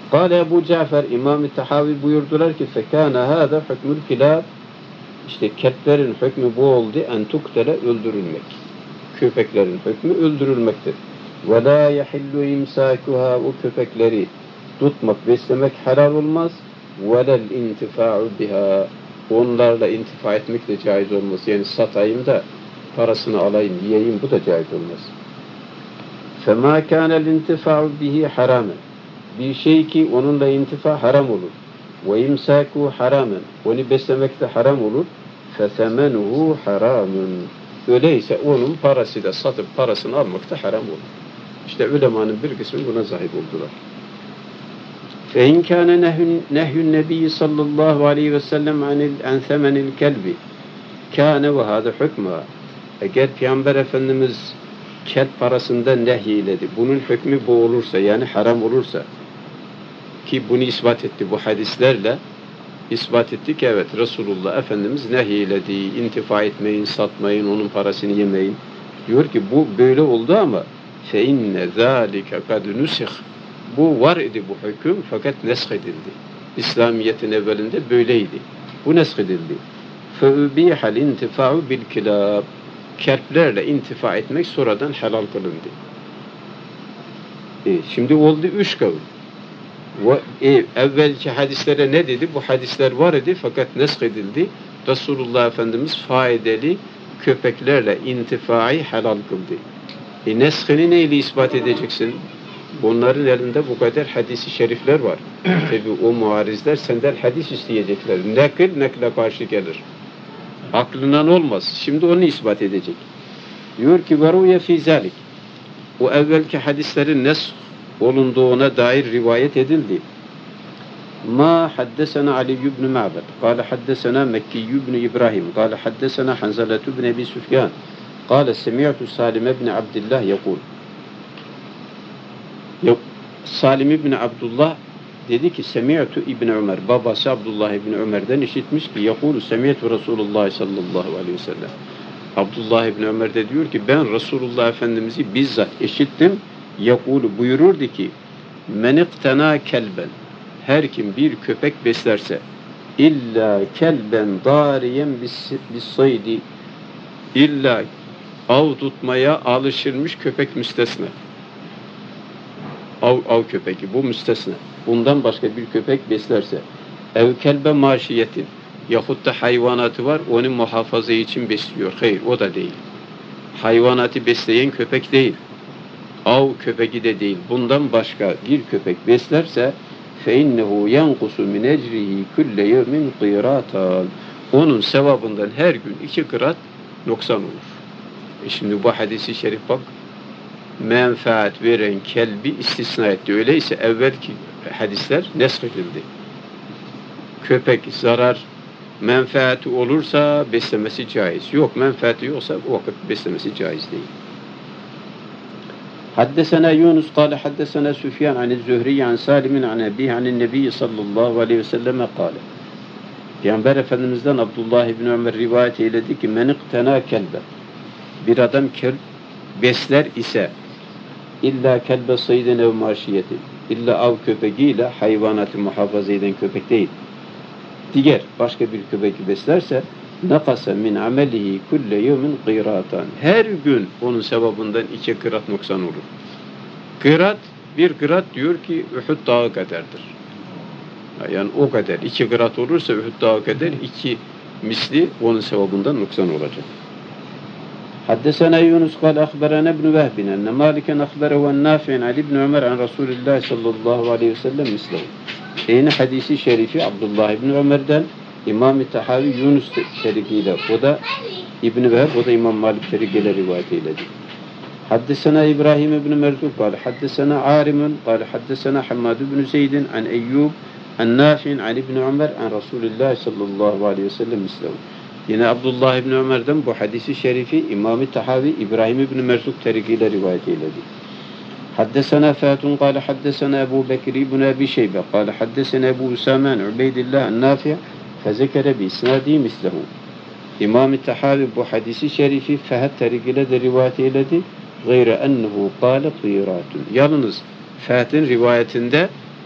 Kâle Ebu Cafer İmam-ı Tahavi buyurdular ki fekâne hâdâ hükmül kilâb, işte kelplerin hükmü bu oldu, en tuktele öldürülmek. Köpeklerin hükmü öldürülmektir. Ve lâ yehillu imsâkuhâ, o köpekleri tutmak, beslemek helal olmaz. Ve lel intifâ'u biha, onlarla intifa etmek de caiz olmaz. Yani satayım da parasını alayım, yiyeyim, bu da caiz olmaz. فَمَا كَانَ الْاِنْتِفَاعُ بِهِ حَرَامًا, bir şey ki onunla intifa haram olur. وَاِمْسَاكُ haramen, onu beslemek de haram olur. فَثَمَنُهُ haramun, öyleyse onun parası da satıp parasını almak da haram olur. İşte ulemanın bir kısmı buna sahip oldular. فَاِنْ كَانَ نَهْيُ النَّبِيِّ sallallahu aleyhi ve sellem عَنْ ثَمَنِ الْكَلْبِ كَانَ وَهَذَا حُكْمًا, eğer Peygamber Efendimiz kelp parasında nehyiledi, bunun hükmü bu olursa, yani haram olursa, ki bunu ispat etti bu hadislerle, ispat etti ki evet, Resulullah Efendimiz nehyiledi, intifa etmeyin, satmayın, onun parasını yemeyin. Diyor ki bu böyle oldu ama فَاِنَّ ذَٰلِكَ قَدْ نُسِخ, bu var idi bu hüküm fakat nesk edildi. İslamiyet'in evvelinde böyleydi. Bu nesk edildi. فَاُبِيحَ الْاِنْتِفَاعُ بِالْكِلَابِ, kelplerle intifa etmek sonradan helal kılındı. Şimdi oldu 3 kavul. Evvelki hadislere ne dedi? Bu hadisler var idi fakat nesk edildi. Resulullah Efendimiz faydalı köpeklerle intifayı helal kıldı. Neskini neyle ispat edeceksin? Onların elinde bu kadar hadisi şerifler var. Tabi o muarizler senden hadis isteyecekler. Nakle karşı gelir. Aklından olmaz. Şimdi onu ispat edecek. Diyor ki veruye fî zâlik, o evvelki hadislerin nesk olunduğuna dair rivayet edildi. Ma haddesena Ali ibn Ma'bad قال حدثنا مكي بن إبراهيم قال حدثنا حنزلة بن أبي سفيان قال سمعت سالم بن عبد الله يقول, Salim ibn Abdullah dedi ki semi'tu İbn Ömer, babası Abdullah ibn Ömer'den işitmiş ki yekulu semi'tu Resulullah sallallahu aleyhi ve sellem. Abdullah ibn Ömer de diyor ki ben Resulullah Efendimiz'i bizzat işittim. Yekulu buyururdu ki men iktena kelben, her kim bir köpek beslerse illa kelben dariyen bis saydi, illa av tutmaya alışılmış köpek müstesna. Av köpeği bu müstesna. Bundan başka bir köpek beslerse ev kelbe maşiyetin, yahut da hayvanatı var onu muhafaza için besliyor. Hayır, o da değil. Hayvanatı besleyen köpek değil. Av köpeği de değil. Bundan başka bir köpek beslerse فَاِنَّهُ يَنْقُسُ مِنْ اَجْرِهِ كُلَّ يَوْمٍ قِرَاتًا, onun sevabından her gün 2 kırat noksan olur. Şimdi bu hadisi şerif bak, menfaat veren kelbi istisna etti. Öyleyse evvelki hadisler nesk edildi. Köpek zarar, menfaati olursa beslemesi caiz. Yok, menfaati yoksa o vakit beslemesi caiz değil. Haddesena Yunus kâle haddesena Süfyan anil-Zühri an Salim'in an ebihi anin-Nebi sallallahu aleyhi ve selleme kâle. Peygamber Efendimiz'den Abdullah ibn Ömer rivayet eyledi ki men iktena kelbe, bir adam kelp besler ise illa kelbe saydın ev maşiyeti, illa av köpeğiyle hayvanatı muhafaza eden köpek değil. Diğer başka bir köpek beslerse nakasa min amelihi kulle yevmin qiratan, her gün onun sevabından 2 kırat noksan olur. Kırat, bir kırat diyor ki Uhud dağı kadardır. Yani o kadar 2 kırat olursa Uhud dağı kadar 2 misli onun sevabından noksan olacak. Haddesena Yunus kâle akhberana ibn Vehbin enne Maliken akhberehu en Nafi'in Ali ibn Ömer an Resulullah sallallahu aleyhi ve sellem mislehu. Yine hadisi şerifi Abdullah ibn Ömer'den İmam-ı Tahavi Yunus şerifiyle, o da İbn-i Vehb, o da İmam Malik şerifiyle rivayet eyledi. Haddesena İbrahim ibn Merzuk kâle haddesena Arimun kâle haddesena Hammad ibn Zeydin an Eyyub an Nafi'in an İbn Ömer an Resulullah sallallahu aleyhi ve sellem mislehu. Yine Abdullah ibn Ömer'den bu hadisi şerifi İmam-ı Tahavi İbrahim ibn Merzuk şerifiyle rivayet eyledi. حدثنا فات قال حدثنا أبو بكر بن أبي شيبة قال حدثنا أبو أسامة عن عبيد الله النافع فذكر بإسناده مثله. İmam-ı Tahavi bu hadisi şerifi Fehd tarikiyle de rivayet eyledi. Gayre ennehu kâle kîrâtun. Yalnız Fehd'in rivayetinde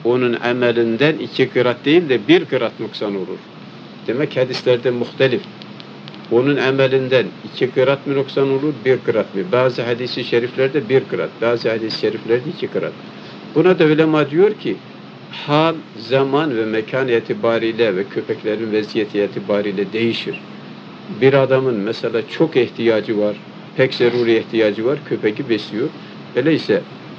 onun amelinden 2 kırat değil de 1 kırat noksan olur. Demek hadislerde muhtelif. Onun amelinden 2 kırat mı noksan olur, 1 kırat mı? Bazı hadis-i şeriflerde 1 kırat, bazı hadis-i şeriflerde 2 kırat. Buna da ulema diyor ki, hal, zaman ve mekan itibariyle ve köpeklerin vaziyeti itibariyle değişir. Bir adamın mesela çok ihtiyacı var, pek zaruri ihtiyacı var, köpeği besliyor. Öyleyse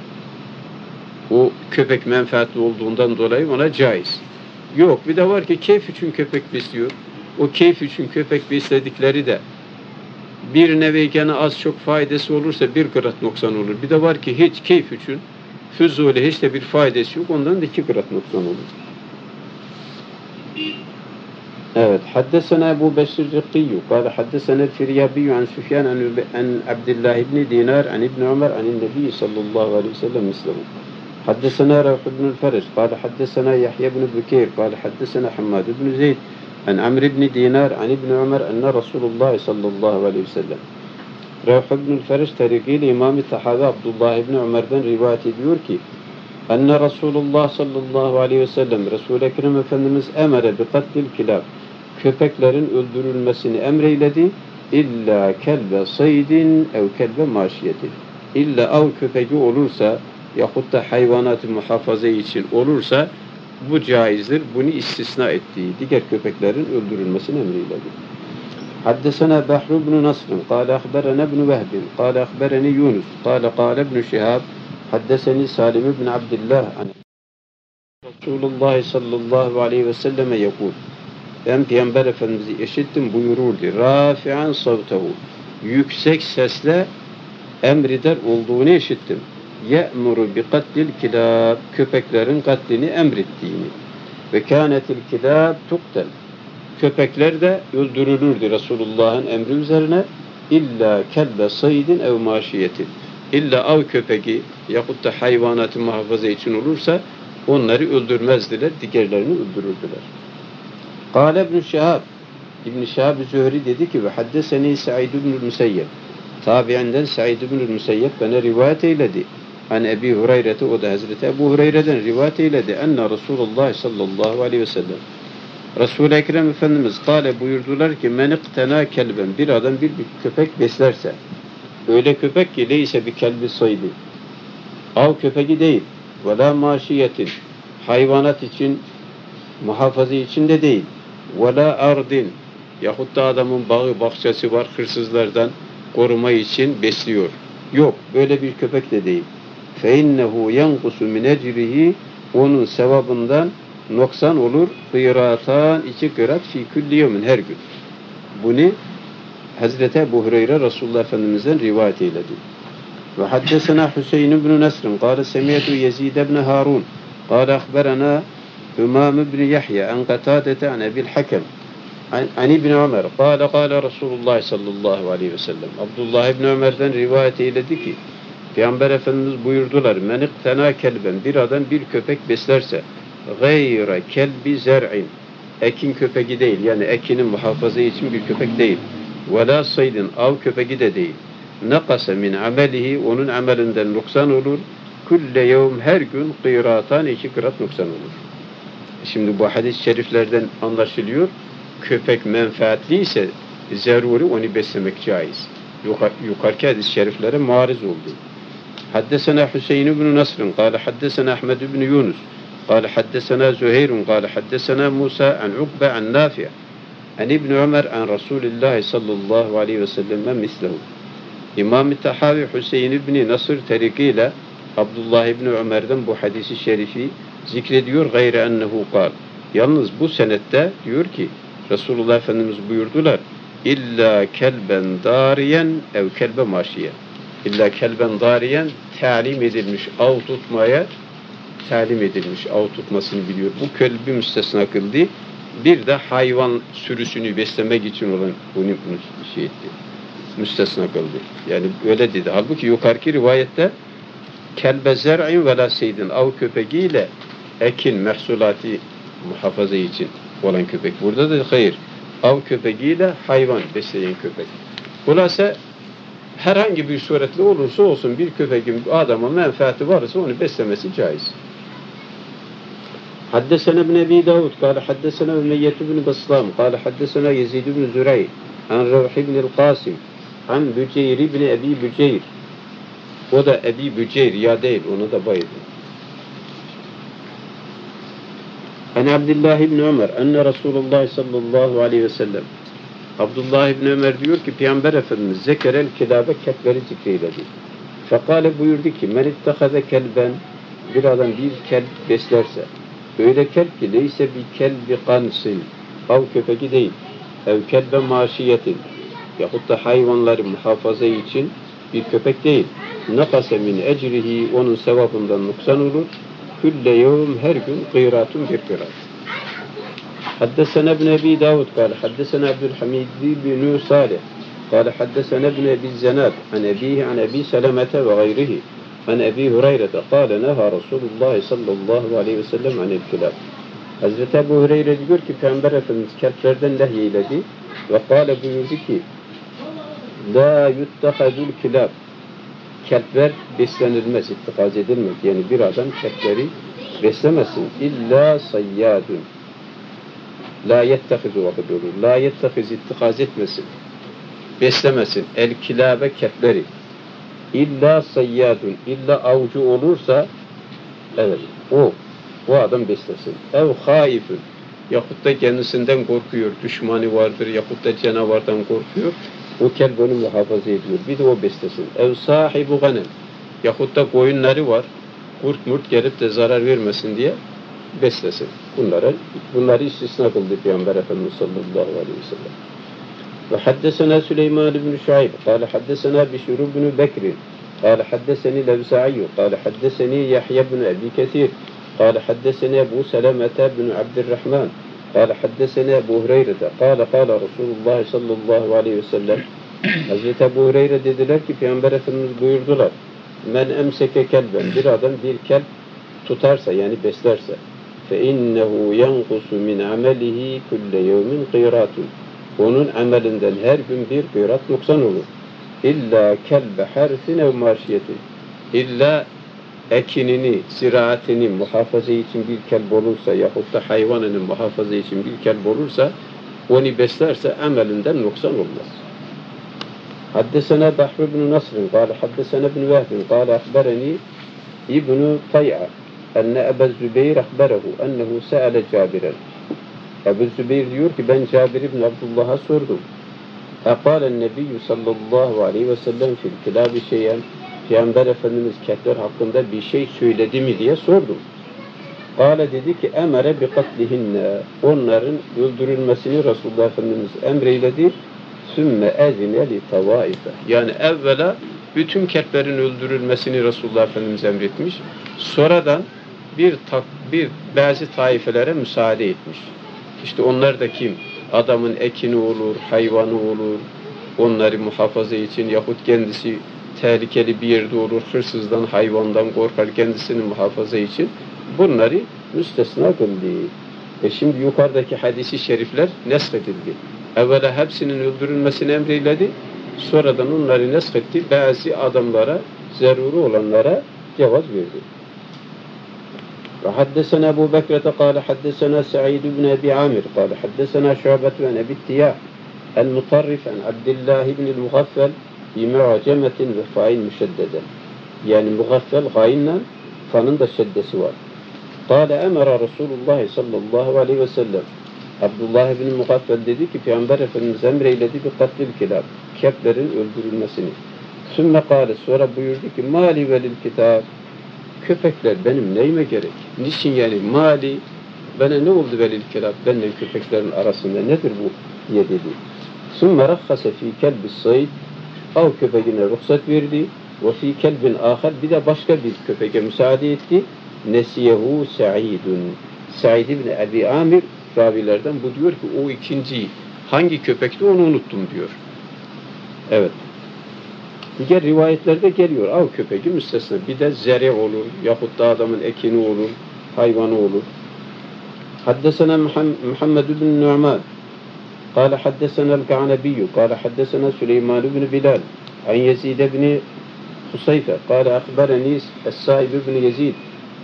o köpek menfaatli olduğundan dolayı ona caiz. Yok, bir de var ki keyif için köpek besliyor. O keyif için köpek besledikleri de bir nevi gene az çok faydası olursa 1 kırat noksan olur. Bir de var ki hiç keyif için füzuli hiç de bir faydası yok. Ondan da 2 kırat noksan olur. Evet. Haddesena Ebu Beşir Rıkkiyyu. Kâle haddesena Firyabiyyü an Süfyan an Abdullah ibn Dinar an İbn Ömer an Nebi sallallahu aleyhi ve sellem mislehu. حدثنا روح بن الفرج قال حدثنا يحيى بن بكير قال حدثنا حماد بن زيد عن عمرو بن دينار عن ابن عمر أن رسول الله صلى الله عليه وسلم روح بن الفرج tarikiyle İmam-ı Tahavi Abdullah ibn Ömer'den rivayet ediyor ki enne Resulullah sallallahu aleyhi ve sellem Resul-i Ekrem Efendimiz emre bi katlil kilab köpeklerin öldürülmesini emreyledi illa kelbe saydin ev kelbe maşiyetin illa av köpeği olursa yahut da hayvanat-ı muhafaza için olursa bu caizdir. Bunu istisna ettiği diğer köpeklerin öldürülmesini emreyledi. Haddesena Behr ibn Nasr قال أخبرنا ابن وهب قال أخبرني يونس قال ابن شهاب حدثني سالم بن عبد الله عن رسول الله sallallahu aleyhi ve selleme يقول ben Peygamber Efendimiz'i işittim buyururdu. Rafi'an savtehu yüksek sesle emreder olduğunu işittim. Ye'muru bi katlil kilab köpeklerin katlini emrettiğini ve kânetil kilab tuktel köpekler de öldürülürdü Resulullah'ın emri üzerine illa kelbe saydin ev maşiyetin illa av köpeği yahut da hayvanatı muhafaza için olursa onları öldürmezdiler, diğerlerini öldürürdüler. Kâle İbn Şihab İbn Şihab Zühri dedi ki ve haddeseni Sa'id ibn Müseyyeb tabiinden Sa'id ibn Müseyyeb bana rivayet eyledi. An Ebi Hureyre'te o da Hazreti Ebu Hureyre'den rivayet eyledi. Enne Resulullah sallallahu aleyhi ve sellem Resul-i Ekrem Efendimiz kâle buyurdular ki men iktena kelben bir adam bir köpek beslerse öyle köpek ki leyse bir kelbi saydı av köpeği değil ve la maşiyetin hayvanat için muhafaza için de değil ve la ardin yahut da adamın bağı bahçesi var hırsızlardan koruma için besliyor. Yok böyle bir köpek de değil. فَاِنَّهُ يَنْقُسُ مِنْ اَجْرِهِ onun sevabından noksan olur. Kıratan 2 kırat fi külli yevmin her gün. Bunu Hazreti Ebu Hureyre Resulullah Efendimiz'den rivayet eyledi. Ve haddesena Hüseyin ibn Nesrin kâle semiyetü Yezid ibn Harun kâle akberana Hümam ibn Yahya en Katadete an Ebil Hakem an İbn Ömer kâle Resulullah sallallahu aleyhi ve sellem Abdullah ibn Ömer'den rivayet eyledi ki Peygamber Efendimiz buyurdular men iktena kelben bir adam bir köpek beslerse gayre kelbi zer'in ekin köpeği değil yani ekinin muhafaza için bir köpek değil ve la saydin av köpeği de değil nakasa min amelihi onun amelinden noksan olur kulle yevm her gün kıratan 2 kırat noksan olur. Şimdi bu hadis-i şeriflerden anlaşılıyor köpek menfaatliyse zaruri onu beslemek caiz. Yukarıki hadis-i şeriflere muariz oldu. Haddesena Hüseyin ibn Nasr'ın kâle haddesena Ahmed ibn Yunus kâle haddesena Züheyrun kâle haddesena Musa an Ukbe an Nafi' an İbn Ömer an Resulullah sallallahu aleyhi ve sellem mislehu. İmam-ı Tahavi Hüseyin ibn Nasr tarikiyle Abdullah ibn Ömer'den bu hadisi şerifi zikrediyor gayre ennehu kâl. Yalnız bu senette diyor ki Resulullah Efendimiz buyurdular İlla kelben dariyen ev kelbe maşiyen. İlla kelben dariyen talim edilmiş av tutmaya talim edilmiş av tutmasını biliyor. Bu kelbi müstesna kıldı. Bir de hayvan sürüsünü beslemek için olan bunu şey etti. Müstesna kıldı. Yani öyle dedi. Halbuki yukarıki rivayette kelbe zer'in ve la seydin av köpeğiyle ekin mehsulati muhafaza için olan köpek. Burada da hayır. Av köpeğiyle hayvan besleyen köpek. Hulasa herhangi bir suretle olursa olsun bir köpeğin adama menfaati varsa onu beslemesi caiz. حدثنا ابن أبي داود قال حدثنا أمية بن بسلام قال حدثنا يزيد بن زريع عن روح بن القاسم عن Büceyr ibn Ebi Büceyr. O da Ebi Büceyr ya değil, onu da bayıldı. An Abdullah ibn Ömer enne Resulullah sallallahu aleyhi ve sellem. Abdullah ibn Ömer diyor ki Peygamber Efendimiz zekerel kilabe kepleri zikreyledi. Fekale buyurdu ki men ittehade kelben, bir adam bir kelp beslerse, öyle kelp ki leyse bir kelbi kansin, av köpeği değil, ev kelbe maşiyetin, yahut da hayvanları muhafaza için bir köpek değil. Nakase min ecrihi, onun sevabından nuksan olur. Külle yevm, her gün kıyratun bir kıyrat. Haddesena ibn Ebi Davud kâle haddesena Abdülhamid bin Salih kâle haddesena ibn Ebi Zenad an ebihi an Ebi Selamete ve gayrihi an Ebi Hureyre'de kâle neha Resulullah sallallahu aleyhi ve sellem anil kilab. Hazreti Ebu Hureyre diyor ki Peygamber Efendimiz kelplerden nehyeledi ve kâle buyurdu ki la yuttehadul kilab, kelpler beslenilmez, ittikaz edilmez. Yani bir adam kelpleri beslemesin. İlla sayyadun. La yettehizu vakit olur. La yettehiz, ittikaz etmesin. Beslemesin. El kilabe kelpleri. İlla sayyadun. İlla avcı olursa evet, o adam beslesin. Ev haifun. Yahut da kendisinden korkuyor. Düşmanı vardır. Yahut da canavardan korkuyor. O kelp onu muhafaza ediyor. Bir de o beslesin. Ev sahibu ganem. Yahut da koyunları var. Kurt murt gelip de zarar vermesin diye beslesin. Bunları istisna kıldı Peygamber Efendimiz sallallahu aleyhi ve sellem. Ve haddesena Süleyman ibn Şuayb. Kâle haddesena Bişir ibn Bekir. Kâle haddeseni Levza'iyyu. Kâle haddeseni Yahya ibn Ebi Kethir. Kâle haddeseni Ebu Selamete ibn Abdurrahman. قال حدثنا أبو هريرة قال رسول الله sallallahu aleyhi ve sellem. Hazreti Ebu Hureyre dediler ki Peygamber Efendimiz buyurdular. Men emseke kelben, bir adam bir kelp tutarsa yani beslerse fe innehu yanqusu min amelihi kulle yevmin kıyratun. Onun amelinden her gün bir kıyrat noksan olur. İlla kelbe harfin ev marşiyetin. İlla ekinini, ziraatini muhafaza için bir kelp olursa yahut da hayvanının muhafaza için bir kelp olursa onu beslerse amelinden noksan olmaz. Haddesena Bahr ibn Nasr قال haddesena ibn Vehb قال akhbarani ibn Tay'a enne Ebu Zübeyir akhbarahu ennehu se'ale Cabir'en. Ebu Zübeyir diyor ki ben Cabir ibn Abdullah'a sordum. Ekâlen nebiyyü sallallahu aleyhi ve sellem fil kilâbi şeyen. Peygamber Efendimiz kelpler hakkında bir şey söyledi mi diye sordum. Kâle dedi ki emere bi katlihinne, onların öldürülmesini Resulullah Efendimiz emreyledi. Sümme ezine li tavaife, yani evvela bütün kelplerin öldürülmesini Resulullah Efendimiz emretmiş. Sonradan bazı taifelere müsaade etmiş. İşte onlar da kim? Adamın ekini olur, hayvanı olur, onları muhafaza için yahut kendisi tehlikeli bir yerde olur, hırsızdan, hayvandan korkar, kendisini muhafaza için bunları müstesna kıldı. Şimdi yukarıdaki hadisi şerifler neshedildi. Evvela hepsinin öldürülmesini emreyledi, sonradan onları neshetti, bazı adamlara, zaruri olanlara cevaz verdi. Ve haddesena Ebu Bekir'te kâle haddesena Sa'id ibn Ebi Amir kâle haddesena Şu'bet ve Nebi Tiyah el-Mutarrif en Abdillah ibn el-Mugaffel بِمُعَجَمَةٍ وَفَاِنْ مُشَدَّدًا. Yani mugaffel gayinle fanın da şeddesi var. قَالَ اَمَرَ رَسُولُ اللّٰهِ sallallahu aleyhi ve sellem. Abdullah ibn Mugaffel dedi ki Peygamber Efendimiz emreyledi bir katlil kilab, kelplerin öldürülmesini. Sümme kâle, sonra buyurdu ki mali velil kitab, köpekler benim neyime gerek? Niçin yani mali, bana ne oldu velil kilab, benimle köpeklerin arasında nedir bu diye dedi. Sümme rakhase fî kelbis sayd, av köpeğine ruhsat verdi. Ve fî kelbin âhar, bir de başka bir köpeğe müsaade etti. Nesiyehu Sa'idun. Sa'id ibn Ebi Amir ravilerden bu diyor ki o ikinci hangi köpekti onu unuttum diyor. Evet. Diğer rivayetlerde geliyor av köpeği müstesna. Bir de zere olur yahut da adamın ekini olur, hayvanı olur. Haddesena Muhammed ibn Nu'man قال حدثنا الكعنبي قال حدثنا سليمان بن بلال عن يزيد بن خصيفة قال أخبرني السائب بن يزيد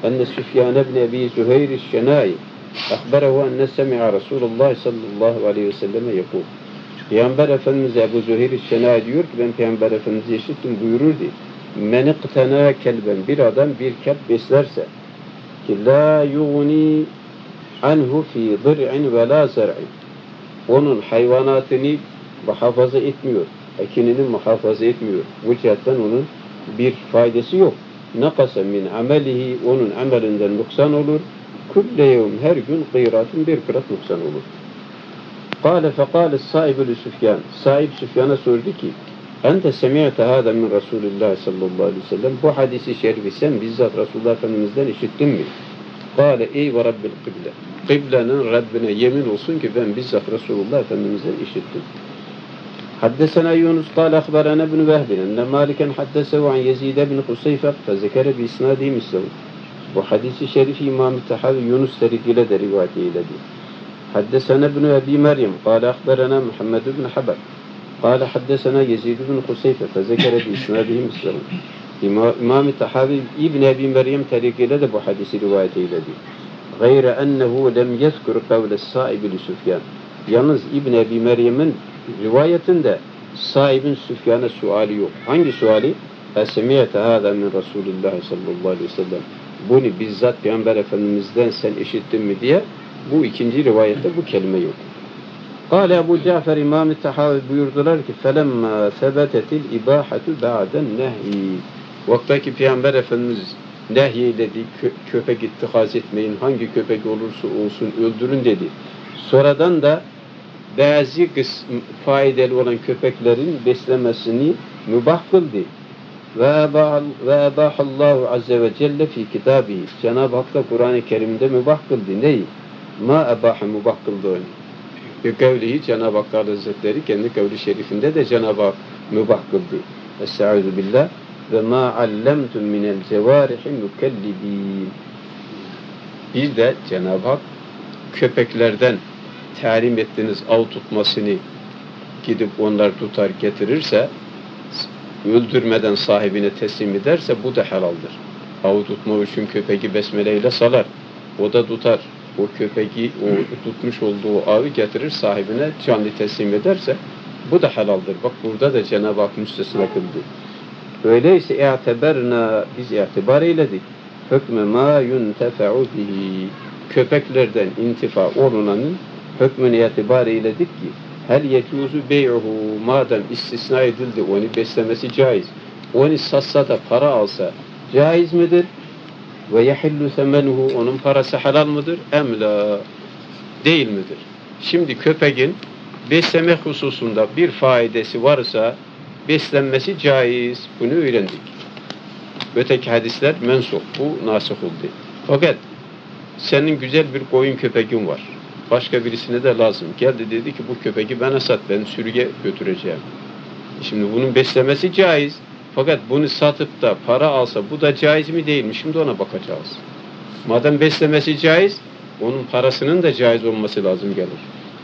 enne Süfyan ibn Ebi Züheyr el-Şenai akhbarahu enne semi'a Resulullah sallallahu aleyhi ve selleme yekul. Peygamber Efendimiz Ebu Züheyr el-Şenai diyor ki ben Peygamber Efendimiz'i işittim, buyururdu. Men iqtena kelben, bir adam bir kelp beslerse ki la yuğni anhu fi dir'in ve la zar'in, onun hayvanatını muhafaza etmiyor, ekinini muhafaza etmiyor. Bu cihetten onun bir faydası yok. Nakasa min amelihi, onun amelinden nuksan olur. Kulle yevm, her gün kıyratın bir kırat nuksan olur. Kâle fekâle sahibi Süfyan, sahip Süfyan'a sordu ki ente semi'te hâda min Resulullah sallallahu aleyhi ve sellem, bu hadisi şerifi sen bizzat Resulullah Efendimiz'den işittin mi? Kâle ey ve rabbil kıble, kıblenin Rabbine yemin olsun ki ben bizzat Resulullah Efendimiz'den işittim. Haddesena Yunus kâle akberana ibn Vehbin enne Maliken haddesehu an Yezid ibn Huseyfe fezekere bi isnâdi mislehu. Bu hadisi şerifi İmam-ı Tahavi Yunus tarikiyle de rivayet eyledi. Haddesena ibn Ebi Meryem kâle akberana Muhammed ibn Haber kâle haddesena Yezid ibn Huseyfe fezekere bi isnâdihi mislehu. İmam-ı Tahavi İbn Ebi Meryem tarikiyle de bu hadisi rivayet eyledi. Gayre ennehu lem yezkur kavle sahibi Süfyan. Yalnız İbn Ebi Meryem'in rivayetinde sahibin Süfyan'a suali yok. Hangi suali? Esemiyete hâdâ min Resulullah sallallahu aleyhi ve sellem. Bunu bizzat Peygamber Efendimiz'den sen işittin mi diye bu ikinci rivayette bu kelime yok. Kâle Ebu Cafer İmam-ı Tahavi buyurdular ki felemma sebetetil ibâhetu ba'den nehi. Vaktaki Peygamber Efendimiz nehyeledi, köpek ittihaz etmeyin, hangi köpek olursa olsun öldürün dedi. Sonradan da bazı faydalı olan köpeklerin beslemesini mübah kıldı. Ve ebahallahu azze ve celle fi kitabihi. Cenab-ı Hak da Kur'an-ı Kerim'de mübah kıldı. Neyi? Ma ebahe mübah kıldı onu. Bir kavlihi Cenab-ı Hak Hazretleri kendi kavli şerifinde de Cenab-ı Hak mübah kıldı. Estaizu billah. Ve ma allemtum minel cevarihi mükellibin. Bir de Cenab-ı Hak köpeklerden tahrim ettiğiniz av tutmasını gidip onlar tutar getirirse, öldürmeden sahibine teslim ederse bu da helaldir. Av tutma için köpeği besmeleyle salar. O da tutar. O köpeği, o tutmuş olduğu avı getirir sahibine canlı teslim ederse bu da helaldir. Bak burada da Cenab-ı Hak müstesna kıldı. Öyleyse i'teberna, biz itibar eyledik. Hükme ma yuntefe'u bihi. Köpeklerden intifa olunanın hükmünü itibar eyledik ki hel yecuzu bey'uhu, madem istisna edildi onu beslemesi caiz. Onu satsa da para alsa caiz midir? Ve yehillu semenuhu, onun parası helal mıdır? Emla, değil midir? Şimdi köpeğin besleme hususunda bir faydası varsa beslenmesi caiz. Bunu öğrendik. Öteki hadisler mensup. Bu nasih oldu. Fakat senin güzel bir koyun köpeğin var. Başka birisine de lazım. Geldi dedi ki bu köpeği bana sat, ben sürüye götüreceğim. Şimdi bunun beslemesi caiz. Fakat bunu satıp da para alsa bu da caiz mi değil mi? Şimdi ona bakacağız. Madem beslemesi caiz, onun parasının da caiz olması lazım gelir.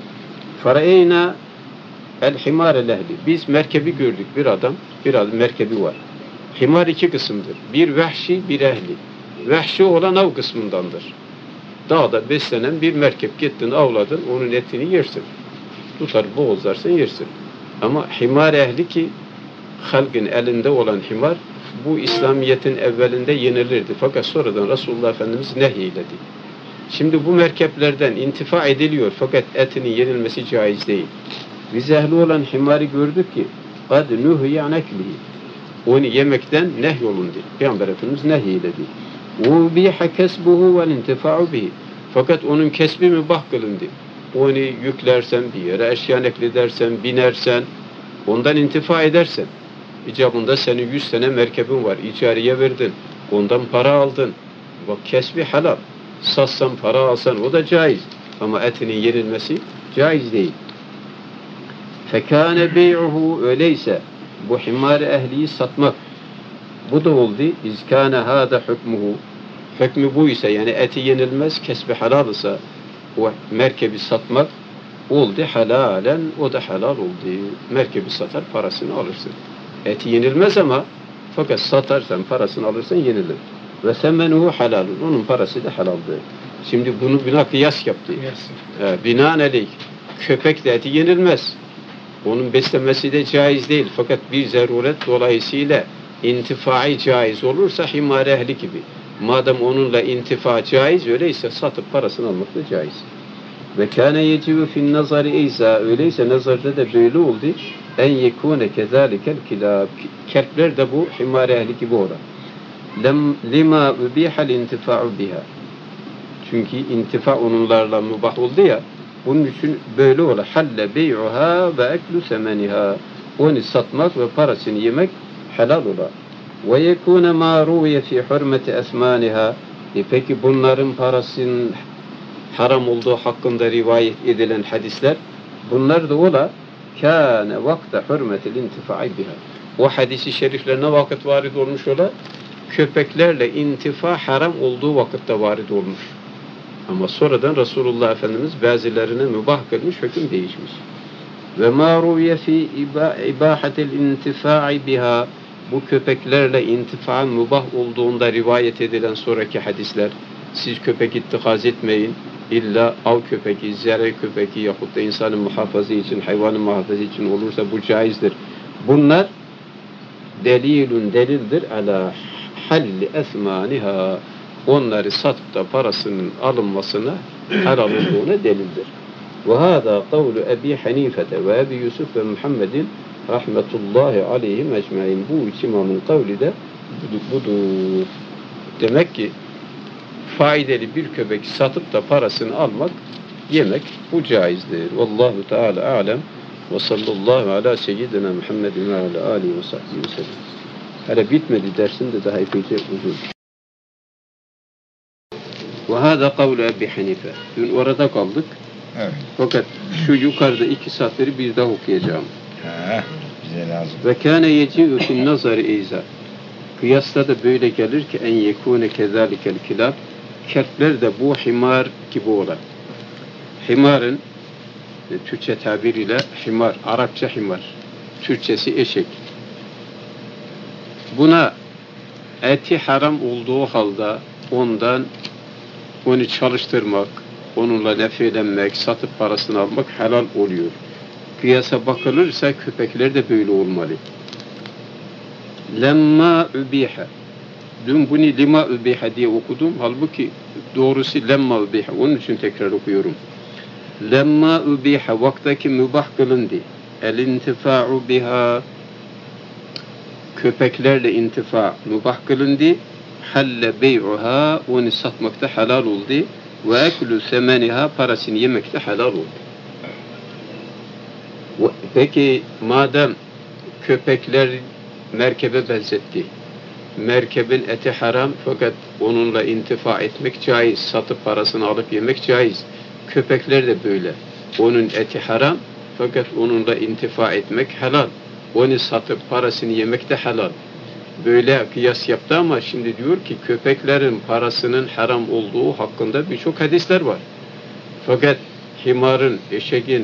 Fareyna el-himâre lehli. Biz merkebi gördük. Bir adam merkebi var. Himar iki kısımdır. Bir vehşi, bir ehli. Vehşi olan av kısmındandır. Dağda beslenen bir merkep, gittin avladın, onun etini yersin. Tutar boğazlarsın yersin. Ama himar ehli ki halkın elinde olan himar, bu İslamiyet'in evvelinde yenilirdi. Fakat sonradan Resulullah Efendimiz nehyiledi. Şimdi bu merkeplerden intifa ediliyor fakat etinin yenilmesi caiz değil. Biz ehli olan himarı gördük ki قَدْ نُهْيَ عَنْ اَكْلِهِ, onu yemekten nehyolundu. Peygamber Efendimiz nehyiledi. وَبِيحَ كَسْبُهُ وَالْاِنْتِفَاعُ بِهِ, fakat onun kesbi mübah kılındı. Onu yüklersen, bir yere eşya nekledersen, binersen, ondan intifa edersen, icabında senin 100 tane merkebin var, icariye verdin, ondan para aldın. Bak kesbi helal. Satsan, para alsan o da caiz. Ama etinin yenilmesi caiz değil. Fekâne bey'uhu, öyleyse bu himâr-ı ehliyi satmak, bu da oldu. İzkâne hâde hükmuhu, hükmü bu ise, yani eti yenilmez, kesbi helal ise o merkebi satmak oldu helalen, o da helal oldu. Merkebi satar, parasını alırsın. Eti yenilmez ama fakat satarsan, parasını alırsan yenilir. Ve semenuhu halalun. Onun parası da halaldır. Şimdi bunu buna kıyas yaptı. Binaenaleyh köpek de eti yenilmez. Onun beslemesi de caiz değil. Fakat bir zaruret dolayısıyla intifai caiz olursa himar ehli gibi. Madem onunla intifa caiz, öyleyse satıp parasını almak da caiz. Ve kâne yecibu fin nazari eyza, öyleyse nazarda da böyle oldu. En yekûne kezâlikel kilâb. Kelpler de bu himar ehli gibi olur. Lima ubihal intifa'u biha. Çünkü intifa onlarla mübah oldu ya, bunun için böyle olur. Halle bey'uha ve eklu semeniha. Onu satmak ve parasını yemek helal olur. Ve yekûne mâ ruviye fî hurmeti esmâniha. Peki bunların parasının haram olduğu hakkında rivayet edilen hadisler, bunlar da ola kâne vakte hürmetil intifai biha. O hadisi şeriflerine vakit varid olmuş ola, köpeklerle intifa haram olduğu vakitte varid olmuş. Ama sonradan Resulullah Efendimiz bazılarına mübah kılmış, hüküm değişmiş. Ve mâ ruviye fî ibâhatil intifai biha. Bu köpeklerle intifa'ın mübah olduğunda rivayet edilen sonraki hadisler, siz köpek ittikaz etmeyin, illa av köpeği, zere köpeği yahut da insanın muhafaza için, hayvanın muhafaza için olursa bu caizdir. Bunlar delildir ala halli esmaniha. Onları satıp da parasının alınmasına helal olduğuna delildir. Ve hâzâ kavlu Ebi Hanifete ve Ebi Yusuf ve Muhammedin rahmetullahi aleyhim ecmaîn. Bu üç imamın kavli de budur. Demek ki faydalı bir köpek satıp da parasını almak, yemek bu caizdir. Vallahu Teala alem ve sallallahu ala seyyidina Muhammedin ve ala alihi ve sahbihi ve sellem. Hala bitmedi dersin de daha epeyce uzun. Ve hâzâ kavlu Ebi Hanife. Dün orada kaldık. Evet. Fakat şu yukarıda iki satırı bir daha okuyacağım. Bize lazım. Ve kâne yeci'u fin nazari eyza. Kıyasta da böyle gelir ki en yekûne kezâlikel kilâb. Kelpler de bu himar gibi olur. Himarın Türkçe tabiriyle himar, Arapça himar, Türkçesi eşek. Buna eti haram olduğu halde ondan onu çalıştırmak, onunla nefelenmek, satıp parasını almak helal oluyor. Kıyasa bakılırsa köpekler de böyle olmalı. Lemma übiha. Dün bunu lima übiha diye okudum. Halbuki doğrusu lemma übiha. Onun için tekrar okuyorum. Lemma übiha vaktaki mübah kılındı. El intifa'u biha. Köpeklerle intifa mübah kılındı. Halle bey'uha. Onu satmakta helal oldu. Ve eklü semeniha. Parasını yemekte helal oldu. Peki madem köpekler merkebe benzetti. Merkebin eti haram fakat onunla intifa etmek caiz. Satıp parasını alıp yemek caiz. Köpekler de böyle. Onun eti haram fakat onunla intifa etmek helal. Onu satıp parasını yemek de helal. Böyle kıyas yaptı ama şimdi diyor ki köpeklerin parasının haram olduğu hakkında birçok hadisler var. Fakat himarın, eşeğin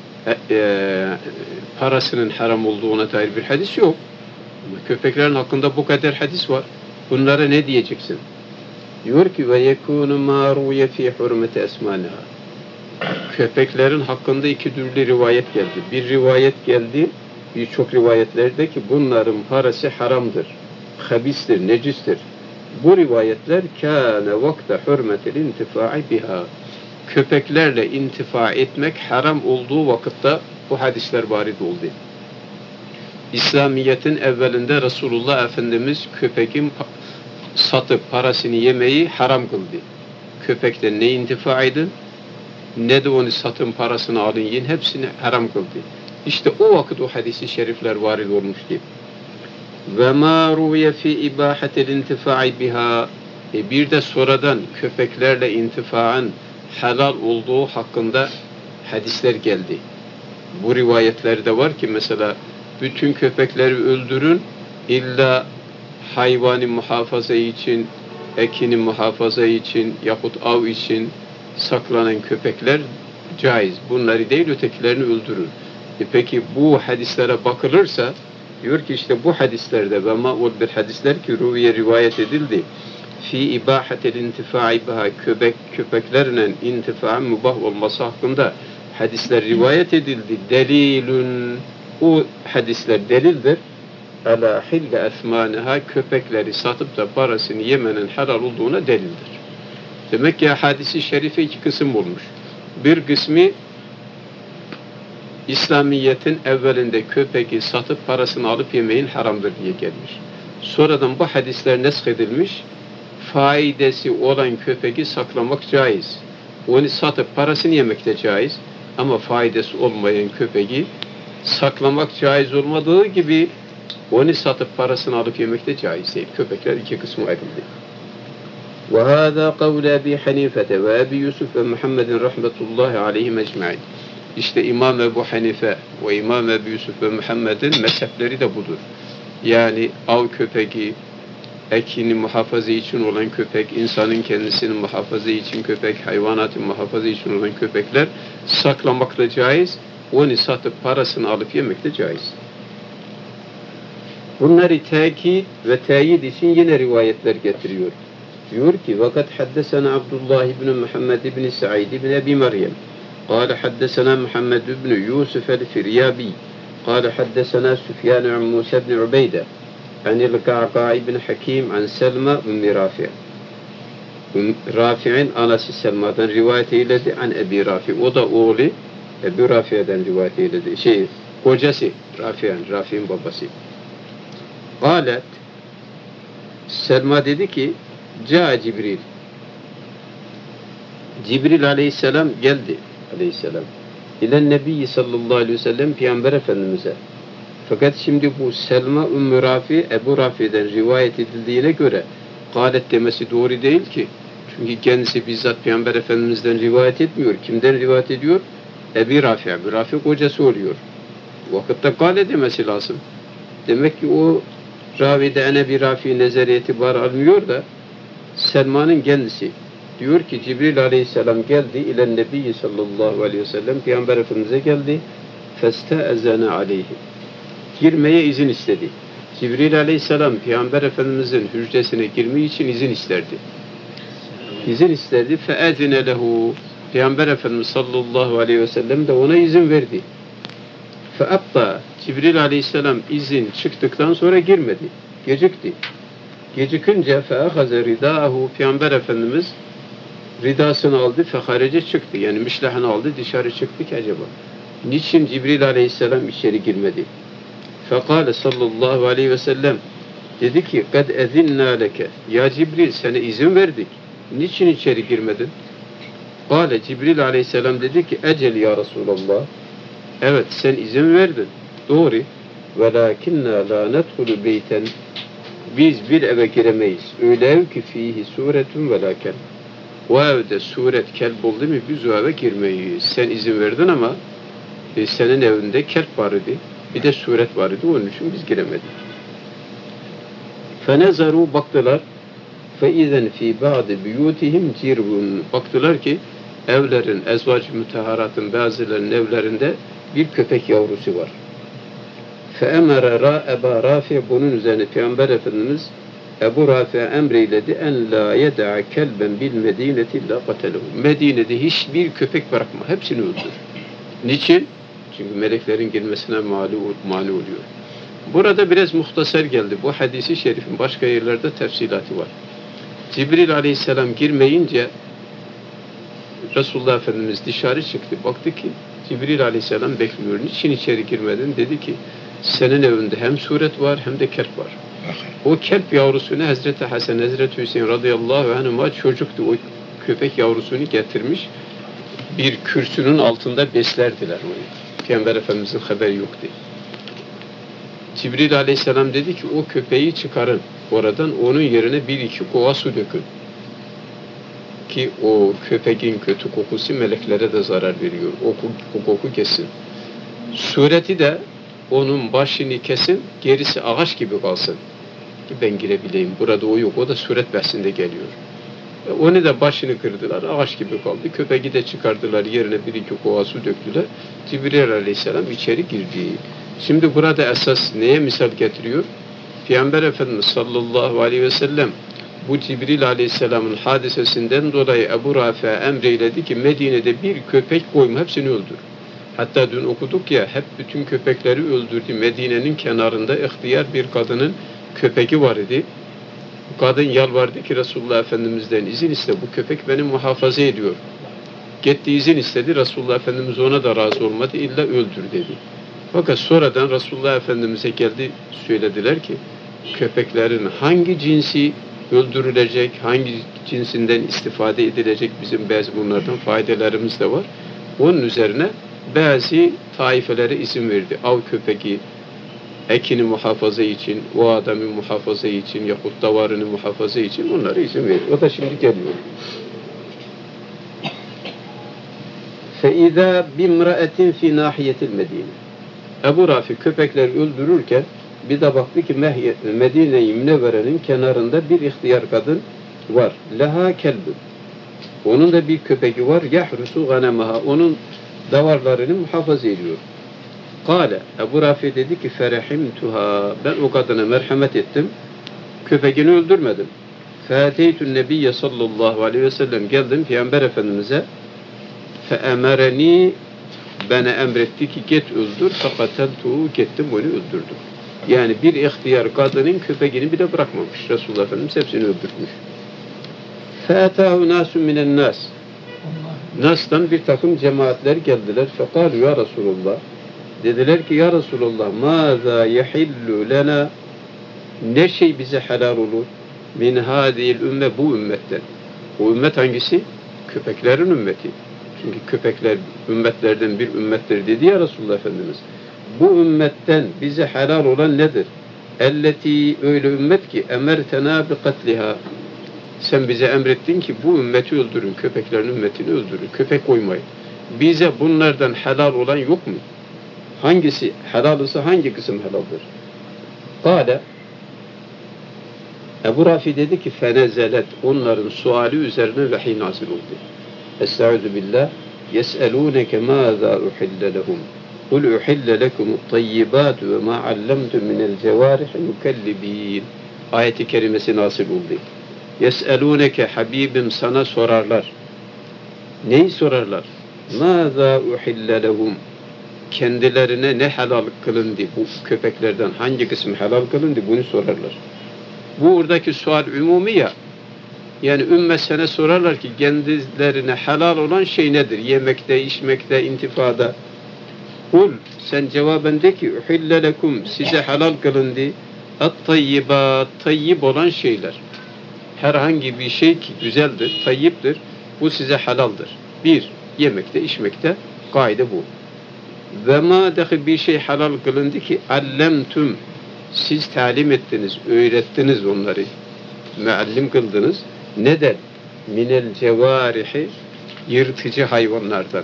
parasının haram olduğuna dair bir hadis yok. Köpeklerin hakkında bu kadar hadis var. Bunlara ne diyeceksin? Diyor ki ve yekûnü mâ ruye fî hurmeti esmâniha. Köpeklerin hakkında iki türlü rivayet geldi. Bir rivayet geldi, birçok rivayetlerde ki bunların parası haramdır, habistir, necistir. Bu rivayetler kâne vakte hürmetil intifâ'i biha. Köpeklerle intifa etmek haram olduğu vakitte bu hadisler varid oldu. İslamiyet'in evvelinde Resulullah Efendimiz köpeğin satıp parasını yemeyi haram kıldı. Köpekten ne intifa edin, ne de onu satın parasını alın yiyin, hepsini haram kıldı. İşte o vakit o hadisi şerifler varid olmuştu. Ve ma ruviye fi ibahatil intifai biha. Bir de sonradan köpeklerle intifaın helal olduğu hakkında hadisler geldi. Bu rivayetlerde var ki mesela bütün köpekleri öldürün, illa hayvanı muhafaza için, ekini muhafaza için yahut av için saklanan köpekler caiz. Bunları değil ötekilerini öldürün. Peki bu hadislere bakılırsa diyor ki işte bu hadislerde ve ma'ul bir hadisler ki ruviye rivayet edildi. fi ibahatil intifai biha köpeklerle intifa mübah olması hakkında hadisler rivayet edildi. Delilun, o hadisler delildir. Ala hille esmaniha, köpekleri satıp da parasını yemenin helal olduğuna delildir. Demek ki hadisi şerife iki kısım olmuş. Bir kısmı İslamiyet'in evvelinde köpeği satıp parasını alıp yemeyin haramdır diye gelmiş. Sonradan bu hadisler nesk edilmiş. Faidesi olan köpeği saklamak caiz. Onu satıp parasını yemek de caiz. Ama faidesi olmayan köpeği saklamak caiz olmadığı gibi onu satıp parasını alıp yemek de caiz değil. Köpekler iki kısmı ayrıldı. وَهَذَا قَوْلَ أَبِي حَنِيفَةَ وَأَبِي يُوسُفَ وَمُحَمَّدٍ رَحْمَةُ عَلَيْهِمْ اَجْمَعِينَ. İşte İmam Ebu Hanife ve İmam Ebu Yusuf ve Muhammed'in mezhepleri de budur. Yani av köpeği, ekini muhafaza için olan köpek, insanın kendisini muhafaza için köpek, hayvanatın muhafaza için olan köpekler saklamak da caiz, onu satıp parasını alıp yemek de caiz. Bunları tekit ve teyit için yine rivayetler getiriyor. Diyor ki: "Vakat haddesena Abdullah ibn Muhammed ibn Sa'id ibn Abi Meryem. قال حدثنا محمد بن يوسف الفريابي قال حدثنا سفيان عن موسى بن عبيدة عن القعقاع بن حكيم عن سلمى أم رافع. Rafi'in anası Selma'dan rivayet eyledi. An Ebi Rafi. O da oğlu Ebu Rafi'den rivayet eyledi. Kocası Rafi'in babası. Galet, Selma dedi ki: Ca Cibril. Cibril aleyhisselam geldi. Aleyhisselam. İlen Nebi sallallahu aleyhi ve sellem Peygamber Efendimiz'e. Fakat şimdi bu Selma Ümmü Rafi, Ebu Rafi'den rivayet edildiğine göre galet demesi doğru değil ki. Çünkü kendisi bizzat Peygamber Efendimiz'den rivayet etmiyor. Kimden rivayet ediyor? Ebu Rafi. Ebu Rafi kocası oluyor. Vakitte galet demesi lazım. Demek ki o ravide Ebu Rafi nezeri itibar almıyor da Selma'nın kendisi. Diyor ki Cibril aleyhisselam geldi ile Nebi sallallahu aleyhi ve sellem Peygamber Efendimiz'e geldi. Festeezene aleyhi. Girmeye izin istedi. Cibril aleyhisselam Peygamber Efendimiz'in hücresine girmeyi için izin isterdi. İzin isterdi. Feezine lehu. Peygamber Efendimiz sallallahu aleyhi ve sellem de ona izin verdi. Feabba. Cibril aleyhisselam izin çıktıktan sonra girmedi. Gecikti. Gecikince feahaze ridâhu. Peygamber Efendimiz ridasını aldı, feharece çıktı. Yani mişlahını aldı, dışarı çıktı ki acaba. Niçin Cibril aleyhisselam içeri girmedi? Fekale sallallahu aleyhi ve sellem dedi ki, kad ezinnâ leke. Ya Cibril, sana izin verdik. Niçin içeri girmedin? Kale Cibril aleyhisselam dedi ki, ecel ya Resulallah. Evet, sen izin verdin. Doğru. Velakinnâ lâ nedhulü beyten. Biz bir eve giremeyiz. Öyle ev ki fihi suretun velaken. O evde suret, kelp oldu mu biz o eve girmeyiz. Sen izin verdin ama senin evinde kelp var idi. Bir de suret var idi. Onun için biz giremedik. Fenezaru baktılar. Feizen fi ba'di buyutihim cirbun. Baktılar ki evlerin, ezvac-ı müteharatın bazılarının evlerinde bir köpek yavrusu var. Feemere Ebu Rafi, bunun üzerine Peygamber Efendimiz Ebu Rafi'ye emreyledi en la yeda'a kelben bil medineti illa qatelehu. Medine'de hiçbir köpek bırakma. Hepsini öldür. Niçin? Çünkü meleklerin girmesine mani oluyor. Burada biraz muhtasar geldi. Bu hadisi şerifin başka yerlerde tefsilatı var. Cibril aleyhisselam girmeyince Resulullah Efendimiz dışarı çıktı. Baktı ki Cibril aleyhisselam bekliyor. Niçin içeri girmedin? Dedi ki senin evinde hem suret var hem de kelp var. O kelp yavrusunu Hazreti Hasan, Hazreti Hüseyin radıyallahu anhuma çocuktu. O köpek yavrusunu getirmiş. Bir kürsünün altında beslerdiler onu. Peygamber Efendimiz'in haberi yoktu. Cibril aleyhisselam dedi ki o köpeği çıkarın oradan, onun yerine bir iki kova su dökün. Ki o köpeğin kötü kokusu meleklere de zarar veriyor. O koku kesin. Sureti de onun başını kesin, gerisi ağaç gibi kalsın. Ki ben girebileyim. Burada o yok. O da suret bahsinde geliyor. Onu da başını kırdılar. Ağaç gibi kaldı. Köpeği de çıkardılar. Yerine bir iki kova su döktüler. Cibril aleyhisselam içeri girdi. Şimdi burada esas neye misal getiriyor? Peygamber Efendimiz sallallahu aleyhi ve sellem bu Cibril Aleyhisselam'ın hadisesinden dolayı Ebu Rafi'ye emreyledi ki Medine'de bir köpek koyma, hepsini öldür. Hatta dün okuduk ya, hep bütün köpekleri öldürdü. Medine'nin kenarında ihtiyar bir kadının köpeği var idi. Kadın yalvardı ki Resulullah Efendimiz'den izin iste, bu köpek beni muhafaza ediyor. Gitti izin istedi, Resulullah Efendimiz ona da razı olmadı, illa öldür dedi. Fakat sonradan Resulullah Efendimiz'e geldi, söylediler ki köpeklerin hangi cinsi öldürülecek, hangi cinsinden istifade edilecek, bizim bazı bunlardan faydalarımız da var. Onun üzerine bazı taifelere izin verdi. Av köpeği, ekini muhafaza için, o adamı muhafaza için, yahut davarını muhafaza için onlara izin verdi. O da şimdi geliyor. فَاِذَا بِمْرَأَةٍ فِي نَاحِيَةِ الْمَد۪ينَ Ebu Rafi köpekleri öldürürken bir de baktı ki Medine-i Münevvere'nin kenarında bir ihtiyar kadın var. Leha kelbün. Onun da bir köpeği var. Yahrusu ganemaha. Onun davarlarını muhafaza ediyor. Kale. Ebu Rafi dedi ki ferehimtuha. Ben o kadına merhamet ettim. Köpeğini öldürmedim. Fâteytün nebiyye sallallahu aleyhi ve sellem. Geldim Peygamber Efendimiz'e. Feemereni, bana emretti ki git öldür. Fakateltuhu, gittim onu öldürdüm. Yani bir ihtiyar kadının köpeğini bile bırakmamış. Resulullah Efendimiz hepsini öldürmüş. Fâetâhu nâsum minen nâs. Nas'tan bir takım cemaatler geldiler. Fekâlu ya Resulullah. Dediler ki ya Resulullah mâzâ yehillu lena, ne şey bize helal olur? Min hâdîl ümme, bu ümmetten. Bu ümmet hangisi? Köpeklerin ümmeti. Çünkü köpekler ümmetlerden bir ümmettir dedi ya Resulullah Efendimiz. Bu ümmetten bize helal olan nedir? Elleti, öyle ümmet ki emertena bi katliha. Sen bize emrettin ki bu ümmeti öldürün, köpeklerin ümmetini öldürün, köpek koymayın. Bize bunlardan helal olan yok mu? Hangisi helal ise hangi kısım helaldir? Kale, Ebu Rafi dedi ki fenezelet, onların suali üzerine vahiy nazil oldu. Estaizu billah. Yes'elûneke mâzâ uhille lehum. Kul uhille lekumut tayyibâtu ve mâ allemtum minel cevârihi mükellibîn. Ayet-i kerimesi nasıl oldu? Yes'elûneke, Habibim sana sorarlar. Neyi sorarlar? Mâzâ uhille lehum. Kendilerine ne helal kılındı? Bu köpeklerden hangi kısım helal kılındı? Bunu sorarlar. Bu oradaki sual umumi ya. Yani ümmet sana sorarlar ki kendilerine helal olan şey nedir? Yemekte, içmekte, intifada. Kul, sen cevaben de ki uhille lekum, size helal kılındı. At-tayyibat, tayyib olan şeyler. Herhangi bir şey ki güzeldir, tayyiptir. Bu size helaldir. Bir, yemekte, içmekte kaide bu. Ve ma dahi bir şey helal kılındı ki allemtum, siz talim ettiniz, öğrettiniz onları. Meallim kıldınız. Neden? Minel cevarihi, yırtıcı hayvanlardan.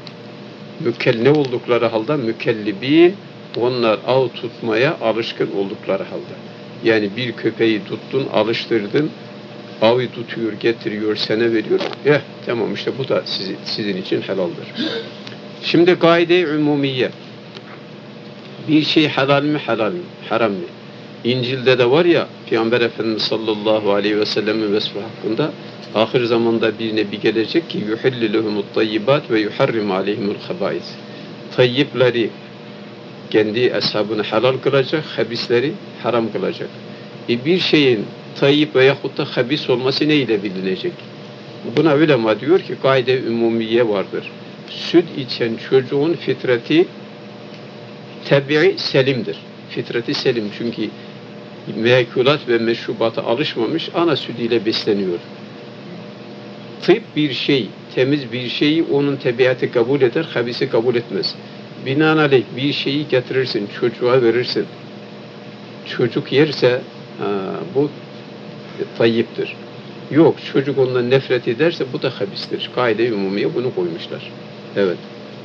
Ne oldukları halde mükellibin, onlar av tutmaya alışkın oldukları halde. Yani bir köpeği tuttun, alıştırdın, avı tutuyor, getiriyor, sana veriyor. Tamam işte bu da sizin için helaldir. Şimdi kaide-i umumiye. Bir şey helal mi, helal mi, haram mı? İncil'de de var ya, Peygamber Efendimiz sallallahu aleyhi ve sellem'in vesfi hakkında ahir zamanda bir nebi gelecek ki yuhillu lehumut tayyibat ve yuharrimu aleyhimul habais. Tayyipleri kendi ashabını helal kılacak, habisleri haram kılacak. Bir şeyin tayyip veyahut da habis olması neyle bilinecek? Buna ulema diyor ki kaide-i umumiye vardır. Süt içen çocuğun fitreti tabi'i selimdir. Fitreti selim, çünkü meekulat ve meşrubata alışmamış, ana sütüyle besleniyor. Tıp bir şey, temiz bir şeyi onun tabiatı kabul eder, habisi kabul etmez. Binaenaleyh bir şeyi getirirsin, çocuğa verirsin. Çocuk yerse bu tayyiptir. Yok, çocuk ondan nefret ederse bu da habistir. Kaide-i umumiye bunu koymuşlar. Evet.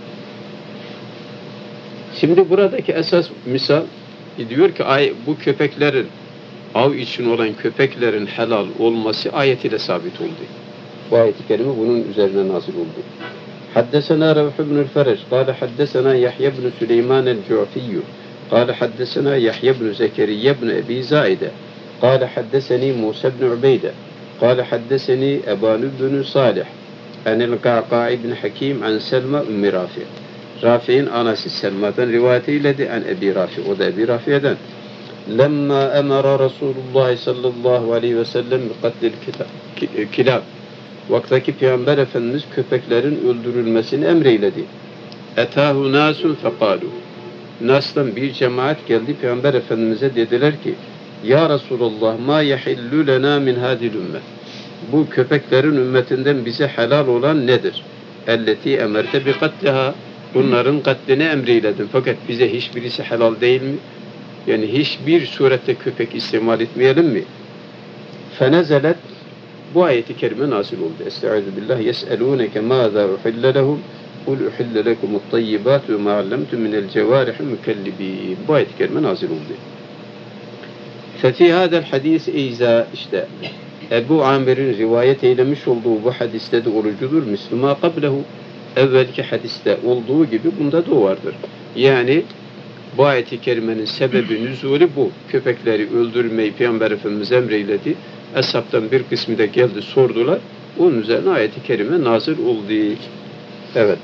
Şimdi buradaki esas misal diyor ki bu köpeklerin, av için olan köpeklerin helal olması ayetiyle sabit oldu. Bu ayet-i kerime bunun üzerine nazil oldu. Haddesena Revh ibn-ül Fereç, kâle haddesena Yahya ibn Süleyman el-Cu'fiyyü, kâle haddesena Yahya ibn Zekeriye ibn Ebi Zaide, قال حدثني موسى بن عبيدة قال حدثني أبان بن صالح عن القعقاع بن حكيم عن سلمى أم رافع. Rafi'in anası Selma'dan rivayet eyledi an Ebi Rafi. O da Ebi Rafi'den. Lemma emara Resulullah sallallahu aleyhi ve sellem katlil kilab. Vaktaki Peygamber Efendimiz köpeklerin öldürülmesini emreyledi. Etahu nasun fekalu. Nas'tan bir cemaat geldi Peygamber Efendimiz'e dediler ki Ya Resulallah ma yehillu lena min hadil ümmet. Bu köpeklerin ümmetinden bize helal olan nedir? Elleti emerte bi katliha. Bunların katlini emreyledin. Fakat bize hiçbirisi helal değil mi? Yani hiçbir surette köpek istimal etmeyelim mi? Fenezelet bu ayeti kerime nazil oldu. Estaizu billah. Yes'elûneke mâzâ uhille lehum. Kul uhille lekumut tayyibat ve mâ allemtum minel cevârihi mükellibîn. Bu ayeti kerime nazil oldu. Fefî hâdel hadîs eyzâ işte Ebu Amir'in rivayet eylemiş olduğu bu hadiste de orucudur. Müslüma kablehu evvelki hadiste olduğu gibi bunda da vardır. Yani bu ayet-i kerimenin sebebi nüzulü bu. Köpekleri öldürmeyi Peygamber Efendimiz emreyledi. Eshabtan bir kısmı da geldi sordular. Onun üzerine ayet-i kerime nazil oldu. Evet.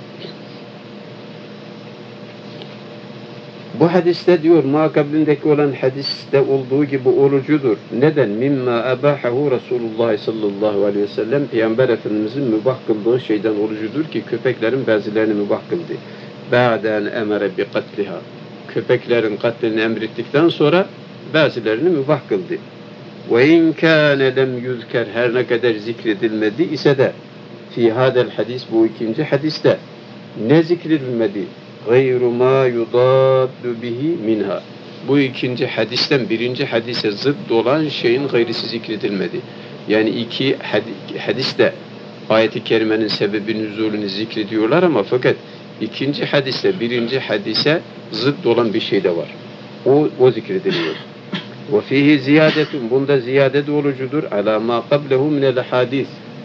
Bu hadiste diyor makablindeki olan hadiste olduğu gibi orucudur. Neden? Mimma ebahahu Resulullah sallallahu aleyhi ve sellem Peygamber Efendimizin mübah kıldığı şeyden orucudur ki köpeklerin bazılarını mübah kıldı. Ba'den emere bi katliha. Köpeklerin katlini emrettikten sonra bazılarını mübah kıldı. Ve in kâne lem yüzker her ne kadar zikredilmedi ise de fi hadel hadis bu ikinci hadiste ne zikredilmedi? Gayru ma yudaddu bihi minha. Bu ikinci hadisten birinci hadise zıt olan şeyin gayrisi zikredilmedi. Yani iki hadiste ayet-i kerimenin sebebi nüzulünü zikrediyorlar ama fakat ikinci hadiste birinci hadise zıt olan bir şey de var. O zikrediliyor. Ve fihi ziyadetun. Bunda ziyade de olucudur. Ala ma qablehu minel hadis.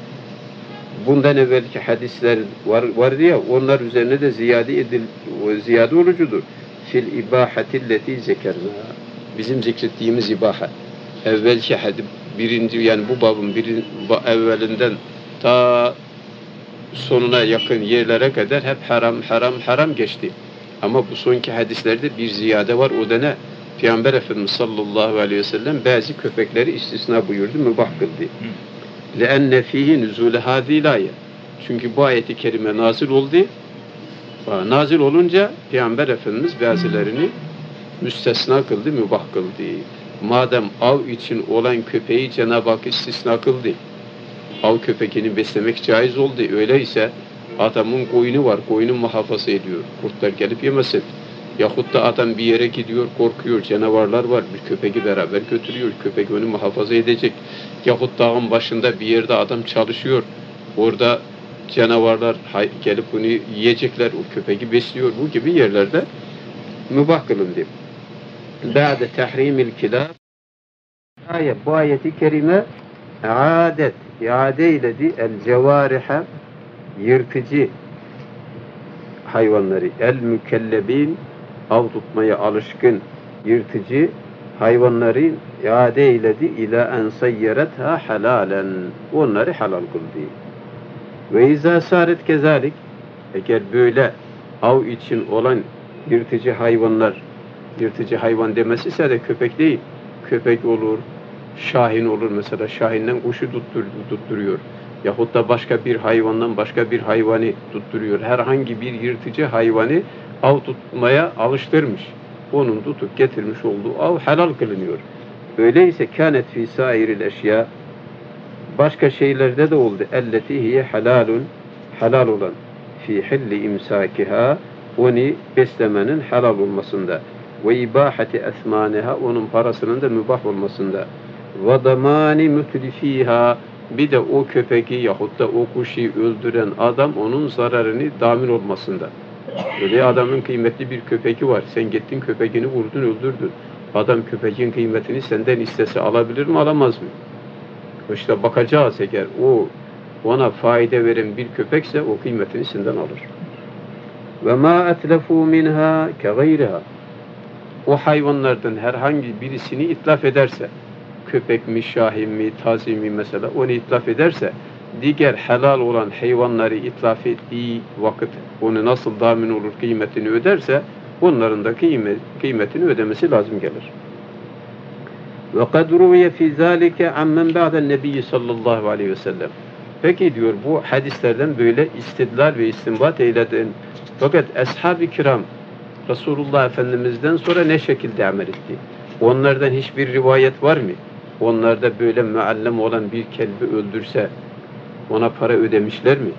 Bundan evvelki hadisler vardı ya, onlar üzerine de ziyade olucudur. Fil ibahatilleti zekerna. Bizim zikrettiğimiz ibahat. Evvelki birinci yani bu babın evvelinden ta sonuna yakın yerlere kadar hep haram geçti. Ama bu sonki hadislerde bir ziyade var. O da ne? Peygamber Efendimiz sallallahu aleyhi ve sellem bazı köpekleri istisna buyurdu, mübah kıldı. لَاَنَّ ف۪يهِ نُزُولَ هَذ۪ي الْآيَةِ. Çünkü bu ayeti kerime nazil oldu. Nazil olunca Peygamber Efendimiz bazılarını müstesna kıldı, mübah kıldı. Madem av için olan köpeği Cenab-ı Hak istisna kıldı, av köpeğini beslemek caiz oldu. Öyleyse adamın koyunu var, koyunu muhafaza ediyor. Kurtlar gelip yemesin. Yahut da adam bir yere gidiyor, korkuyor, canavarlar var, bir köpeği beraber götürüyor, köpek onu muhafaza edecek. Yahut dağın başında bir yerde adam çalışıyor, orada canavarlar gelip onu yiyecekler, o köpeği besliyor, bu gibi yerlerde mübah kılındı. Ba'de tahrimil kilab. Bu ayeti kerime iade eyledi el cevariha yırtıcı hayvanları, el mükellebin av tutmaya alışkın yırtıcı hayvanları iade eyledi ila en sayyeretha halalen. Onları halal kıldı. Ve izâ sâret kezalik. Eğer böyle av için olan yırtıcı hayvanlar, yırtıcı hayvan demesi ise de köpek değil. Köpek olur, şahin olur mesela. Şahinden kuşu tutturuyor. Yahut da başka bir hayvandan başka bir hayvanı tutturuyor. Herhangi bir yırtıcı hayvanı av tutmaya alıştırmış. Onun tutup getirmiş olduğu av helal kılınıyor. Öyleyse kânet fî sâiril eşyâ. Başka şeylerde de oldu. Elleti hiye halalun. Halal olan. Fî hilli imsâkiha. Onu beslemenin helal olmasında. Ve ibâhati esmâneha. Onun parasının da mübah olmasında. Ve damâni mütlifîhâ. Bir de o köpeği yahut da o kuşu öldüren adam onun zararını damin olmasında. Öyle adamın kıymetli bir köpeği var. Sen gittin köpeğini vurdun, öldürdün. Adam köpeğin kıymetini senden istese alabilir mi, alamaz mı? İşte bakacağız eğer o ona fayda veren bir köpekse o kıymetini senden alır. Ve ma etlefu minha ke gayriha. O hayvanlardan herhangi birisini itlaf ederse, köpek mi, şahin mi, tazi mi mesela onu itlaf ederse diğer helal olan hayvanları itlaf ettiği vakit onu nasıl damin olur, kıymetini öderse onların da kıymetini ödemesi lazım gelir. Ve kad ruviye fi zalike ammen ba'den nebiyyi sallallahu aleyhi ve sellem. Peki diyor bu hadislerden böyle istidlal ve istinbat eyledin. Fakat ashab-ı kiram Resulullah Efendimiz'den sonra ne şekilde amel etti? Onlardan hiçbir rivayet var mı? Onlarda böyle muallem olan bir kelbi öldürse ona para ödemişler mi?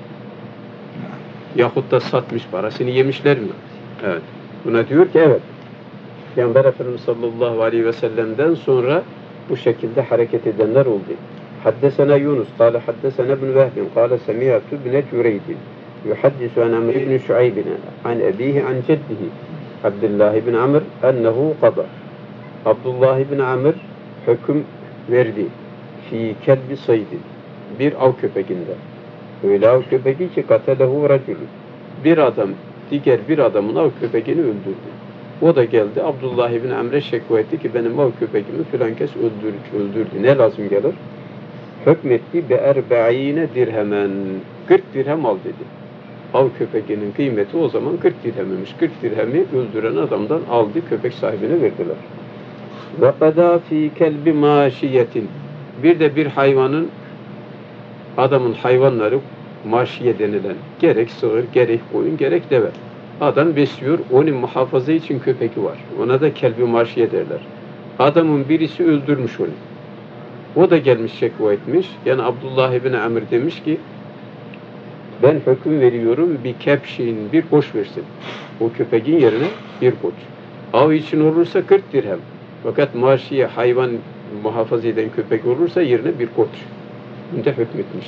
Yahut da satmış parasını yemişler mi? Evet. Buna diyor ki evet. Peygamber Efendimiz sallallahu aleyhi ve sellem'den sonra bu şekilde hareket edenler oldu. Haddesena Yunus, kâle haddesena ibn Vehbin, kâle semiyatü ibne Cüreydin, yuhaddisu an Amr ibn Şuaybin, an ebihi an ceddihi, Abdullah ibn Amr, ennehu qada. Abdullah ibn Amr hüküm verdi. Fi kelbi saydin. Bir av köpeğinde. Öyle av köpeği ki katelehu racülü. Bir adam, diğer bir adamın av köpeğini öldürdü. O da geldi Abdullah ibn Amr'e şekva etti ki benim av köpeğimi filan kes öldürdü. Ne lazım gelir? Hükmetti be erbe'ine dirhemen. 40 dirhem al dedi. Av köpeğinin kıymeti o zaman 40 dirhemmiş. 40 dirhemi öldüren adamdan aldı, köpek sahibine verdiler. Ve qada fi kelbi maşiyetin. Bir de bir hayvanın adamın hayvanları maşiye denilen gerek sığır, gerek koyun, gerek deve. Adam besliyor, onun muhafaza için köpeği var. Ona da kelbi maşiye derler. Adamın birisi öldürmüş onu. O da gelmiş şekva etmiş. Yani Abdullah ibn Amr demiş ki ben hüküm veriyorum bir kepşin, bir koç versin. O köpeğin yerine bir koç. Av için olursa 40 dirhem. Fakat maşiye hayvan muhafaza eden köpek olursa yerine bir koç. Bunda hükmetmiş.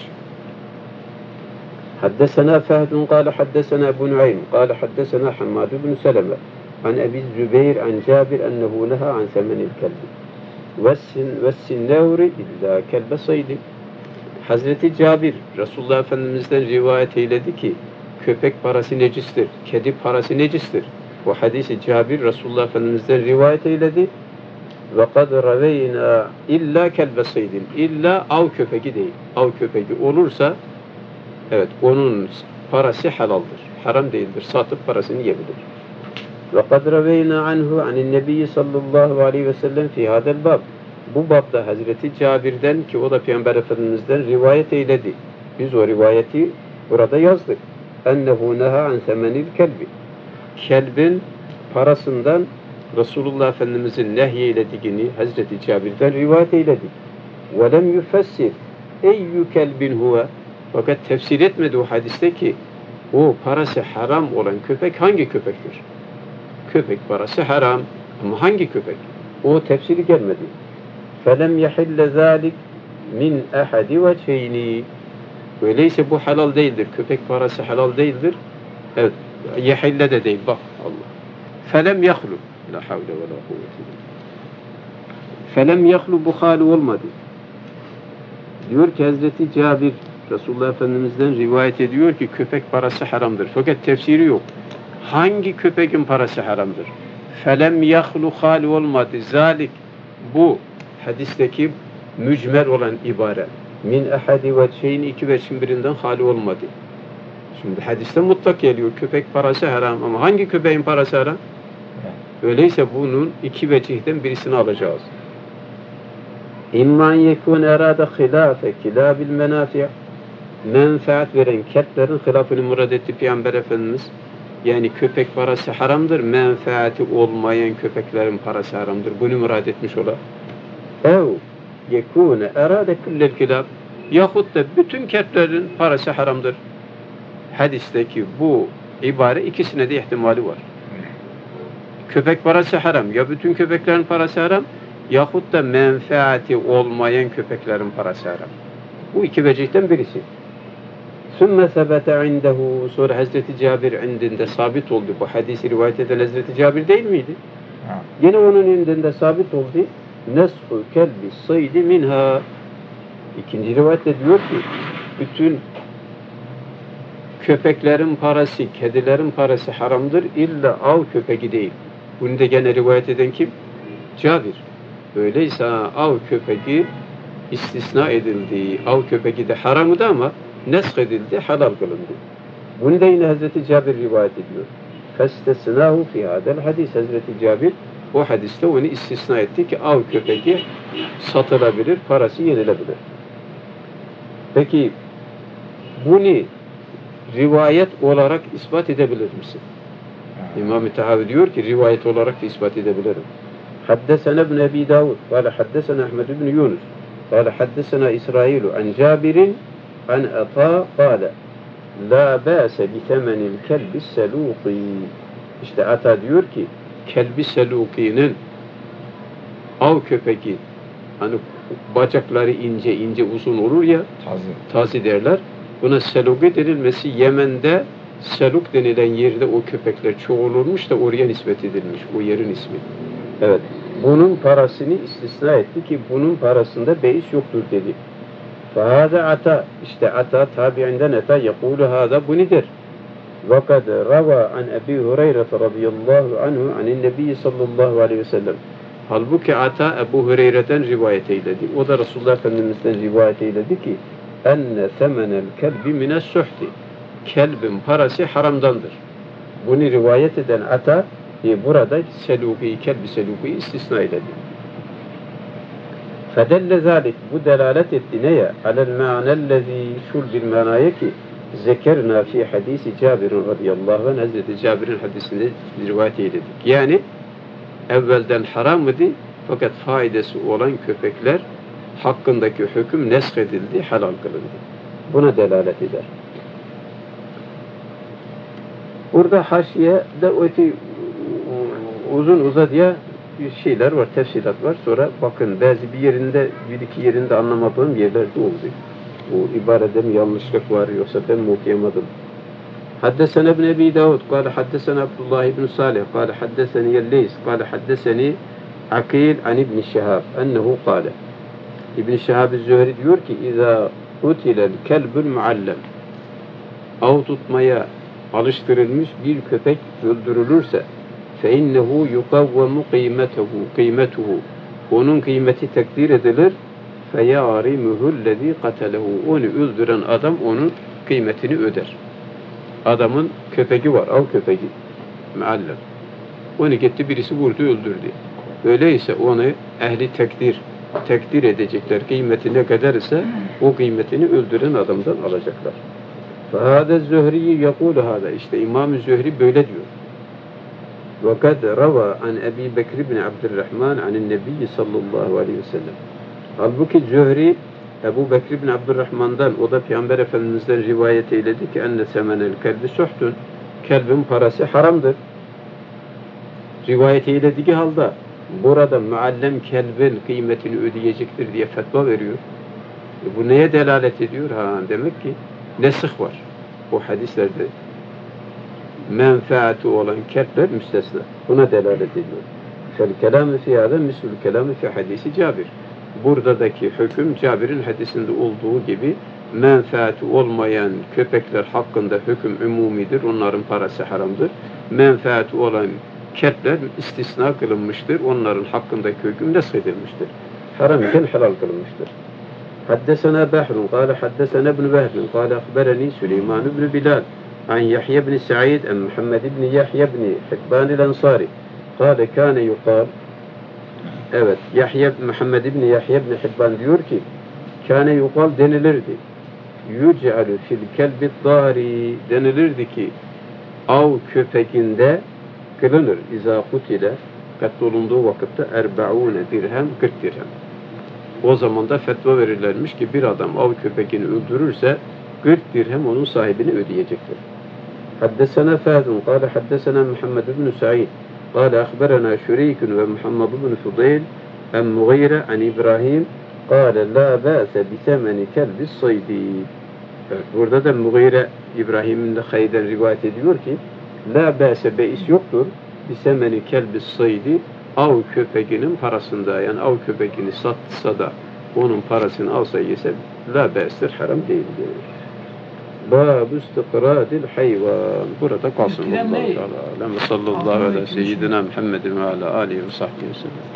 حدثنا فهد قال حدثنا أبو نعيم قال حدثنا حماد بن سلمة عن أبي الزبير عن جابر أنه نهى عن ثمن الكلب والسناور إلا كلب صيد. Hazreti Cabir Resulullah Efendimiz'den rivayet eyledi ki köpek parası necistir, kedi parası necistir. Bu hadisi Cabir Resulullah Efendimiz'den rivayet eyledi. Ve kad raveyna illa kelbe saydin. İlla av köpeği değil. Av köpeği olursa evet onun parası helaldir. Haram değildir. Satıp parasını yiyebilir. Ve kad raveyna anhu anin nebiyyi sallallahu aleyhi ve sellem fi hadel bab. Bu babda Hazreti Cabir'den ki o da Peygamber Efendimiz'den rivayet eyledi. Biz o rivayeti burada yazdık. Ennehu neha an semenil kelbi. Kelbin parasından Resulullah Efendimiz'in nehyeylediğini Hazreti Cabir'den rivayet eyledik. وَلَمْ يُفَسِّرْ اَيُّ kelbin huve. Fakat tefsir etmedi o hadiste ki o parası haram olan köpek hangi köpektir? Köpek parası haram ama hangi köpek? O tefsiri gelmedi. فَلَمْ يَحِلَّ ذَٰلِكْ مِنْ اَحَدِ وَجْهَيْنِ. Öyleyse bu halal değildir. Köpek parası halal değildir. Evet. Yehille de değil. Bak Allah. فَلَمْ يَخْلُ. La havle ve la kuvvete. Felem yahlu bu hali olmadı. Diyor ki Hazreti Cabir Resulullah Efendimiz'den rivayet ediyor ki köpek parası haramdır. Fakat tefsiri yok. Hangi köpeğin parası haramdır? Felem yahlu hali olmadı. Zalik bu hadisteki mücmel olan ibare. Min ahadi ve şeyin iki veçhin birinden hali olmadı. Şimdi hadiste mutlak geliyor. Köpek parası haram ama hangi köpeğin parası haram? Öyleyse bunun iki vecihten birisini alacağız. İmman yekun erade hilafe kilabil menafi'. Menfaat veren kelplerin hilafını murad etti Peygamber Efendimiz. Yani köpek parası haramdır, menfaati olmayan köpeklerin parası haramdır. Bunu murad etmiş ola. Ev yekun erade kullel kilab. Yahut da bütün kelplerin parası haramdır. Hadisteki bu ibare ikisine de ihtimali var. Köpek parası haram. Ya bütün köpeklerin parası haram yahut da menfaati olmayan köpeklerin parası haram. Bu iki vecihten birisi. Sümme sebete indehu. Sonra Hazreti Cabir indinde sabit oldu. Bu hadisi rivayet eden Hazreti Cabir değil miydi? Yine onun indinde sabit oldu. Nesfu kelbi saydi minha. İkinci rivayette diyor ki bütün köpeklerin parası, kedilerin parası haramdır. İlla av köpeği değil. Bunu da gene rivayet eden kim? Cabir. Öyleyse av köpeği istisna edildi. Av köpeği de haramdı ama nesk edildi, halal kılındı. Bunu da yine Hazreti Cabir rivayet ediyor. فَاسْتَسْنَاهُ فِي هَذَا hadis. Hazreti Cabir o hadiste onu istisna etti ki av köpeği satılabilir, parası yenilebilir. Peki bunu rivayet olarak ispat edebilir misin? İmam-ı Tahavi diyor ki rivayet olarak da ispat edebilirim. Haddesena ibn Ebi Davud, kâle haddesena Ahmed ibn Yunus, kâle haddesena İsrailu an Cabirin an Ata kâle la bâse bi temenil kelbi selûki. İşte Ata diyor ki kelbi selûkinin av köpeği hani bacakları ince ince uzun olur ya tazi derler. Buna seluki denilmesi Yemen'de seluk denilen yerde o köpekler çoğulurmuş da oraya nispet edilmiş. O yerin ismi. Evet. Bunun parasını istisna etti ki bunun parasında beis yoktur dedi. Fahâde ata. İşte ata tabi'inden ata yekûlu hâda bunu der. وَقَدْ رَوَى عَنْ أَبِي هُرَيْرَةَ رَضِيَ اللّٰهُ عَنْهُ عَنِ النَّبِيِّ sallallahu aleyhi ve sellem. Halbuki ata Ebu Hureyre'den rivayet eyledi. O da Resulullah Efendimiz'den rivayet eyledi ki enne semenel kelbi mines suhti. Kelbin parası haramdandır. Bunu rivayet eden ata burada seluki, kelbi seluki istisna eyledi. Fedelle zalik bu delalet etti neye? Alel ma'nellezî şul bil manaya ki zekerna fi hadisi Cabir'in radıyallahu anh Hazreti Cabir'in hadisinde rivayet eyledik. Yani evvelden haram mıydı? Fakat faydası olan köpekler hakkındaki hüküm nesk edildi, halal kılındı. Buna delalet eder. Burada haşiyede öte uzun uzadıya bir şeyler var, tefsilat var. Sonra bakın bazı bir iki yerinde anlamadığım yerlerde oldu. Bu ibarede mi yanlışlık var yoksa ben mi okuyamadım? Haddesena ibn Ebi Davud, kâle haddesena Abdullah ibn Salih, kâle haddeseni Yelleys, kâle haddeseni Akil an İbn Şehab, ennehu kâle. İbn Şehab-ı Zühri diyor ki, İzâ utilel kelbül muallem, av tutmaya alıştırılmış bir köpek öldürülürse, فَاِنَّهُ يُقَوَّمُ قِيمَتُهُ onun kıymeti takdir edilir, فَيَعْرِمُهُ الَّذ۪ي قَتَلَهُ onu öldüren adam onun kıymetini öder. Adamın köpeği var, av köpeği, muallem. Onu gitti birisi vurdu, öldürdü. Öyleyse onu ehli takdir edecekler. Kıymeti ne kadar ise o kıymetini öldüren adamdan alacaklar. فَهَذَا الزُّهْرِيُّ يَقُولُ هَذَا işte İmam-ı Zühri böyle diyor. وَقَدْ رَوَى عَنْ أَبِي بَكْرِ بْنِ عَبْدِ الرَّحْمَانِ عَنِ النَّبِيِّ sallallahu aleyhi ve sellem. Halbuki Zühri Ebu Bekir bin Abdurrahman'dan, o da Peygamber Efendimiz'den rivayet eyledi ki enne semenel kelbi suhtun, kelbin parası haramdır. Rivayet eylediği halde burada muallem kelbin kıymetini ödeyecektir diye fetva veriyor. Bu neye delalet ediyor? Demek ki nesih var. O hadislerde menfaati olan kelpler müstesna. Buna delalet ediyor. Fel kelamı fi hâzâ mislül kelamı fi hadisi Cabir. Buradaki hüküm Cabir'in hadisinde olduğu gibi menfaati olmayan köpekler hakkında hüküm umumidir. Onların parası haramdır. Menfaati olan kelpler istisna kılınmıştır. Onların hakkındaki hüküm nesk edilmiştir. Haram iken helal kılınmıştır. Haddesena Behrun, kâle haddesena ibn Vehbin, kâle akbereni Süleyman ibn Bilal, an Yahya ibn Sa'id, an Muhammed ibn Yahya ibn Hikban el-Ansari, kâle kâne yukâl. Evet, Muhammed ibn Yahya ibn Hibban diyor ki, kâne yukâl denilirdi. Yüce'alü fil kelbi dâri denilirdi ki, av köpeğinde kılınır. İzâ kutile, katlolunduğu vakitte 40 dirhem, 40 dirhem. O zaman da fetva verirlermiş ki bir adam av köpeğini öldürürse 40 dirhem onun sahibini ödeyecektir. Haddesena Fâdun, kâle haddesena Muhammed ibn Sa'id, kâle akberena Şürîkün ve Muhammed ibn Fudayl, en-Mughire an İbrahim, kâle lâ bâse bisemeni kelbis saydi. Burada da Mughire İbrahim'in de Hayden rivayet ediyor ki, lâ bâse beis yoktur, bisemeni kelbis saydi, av köpeğinin parasında, yani av köpeğini satsa da onun parasını alsa yese la be'stir, haram değildir. Bâb-ı istikradil hayvan. Burada kalsın. Allahu Teala. Sallallahu aleyhi ve seyyidina Muhammedin ve ala alihi ve sahbihi ve sellem.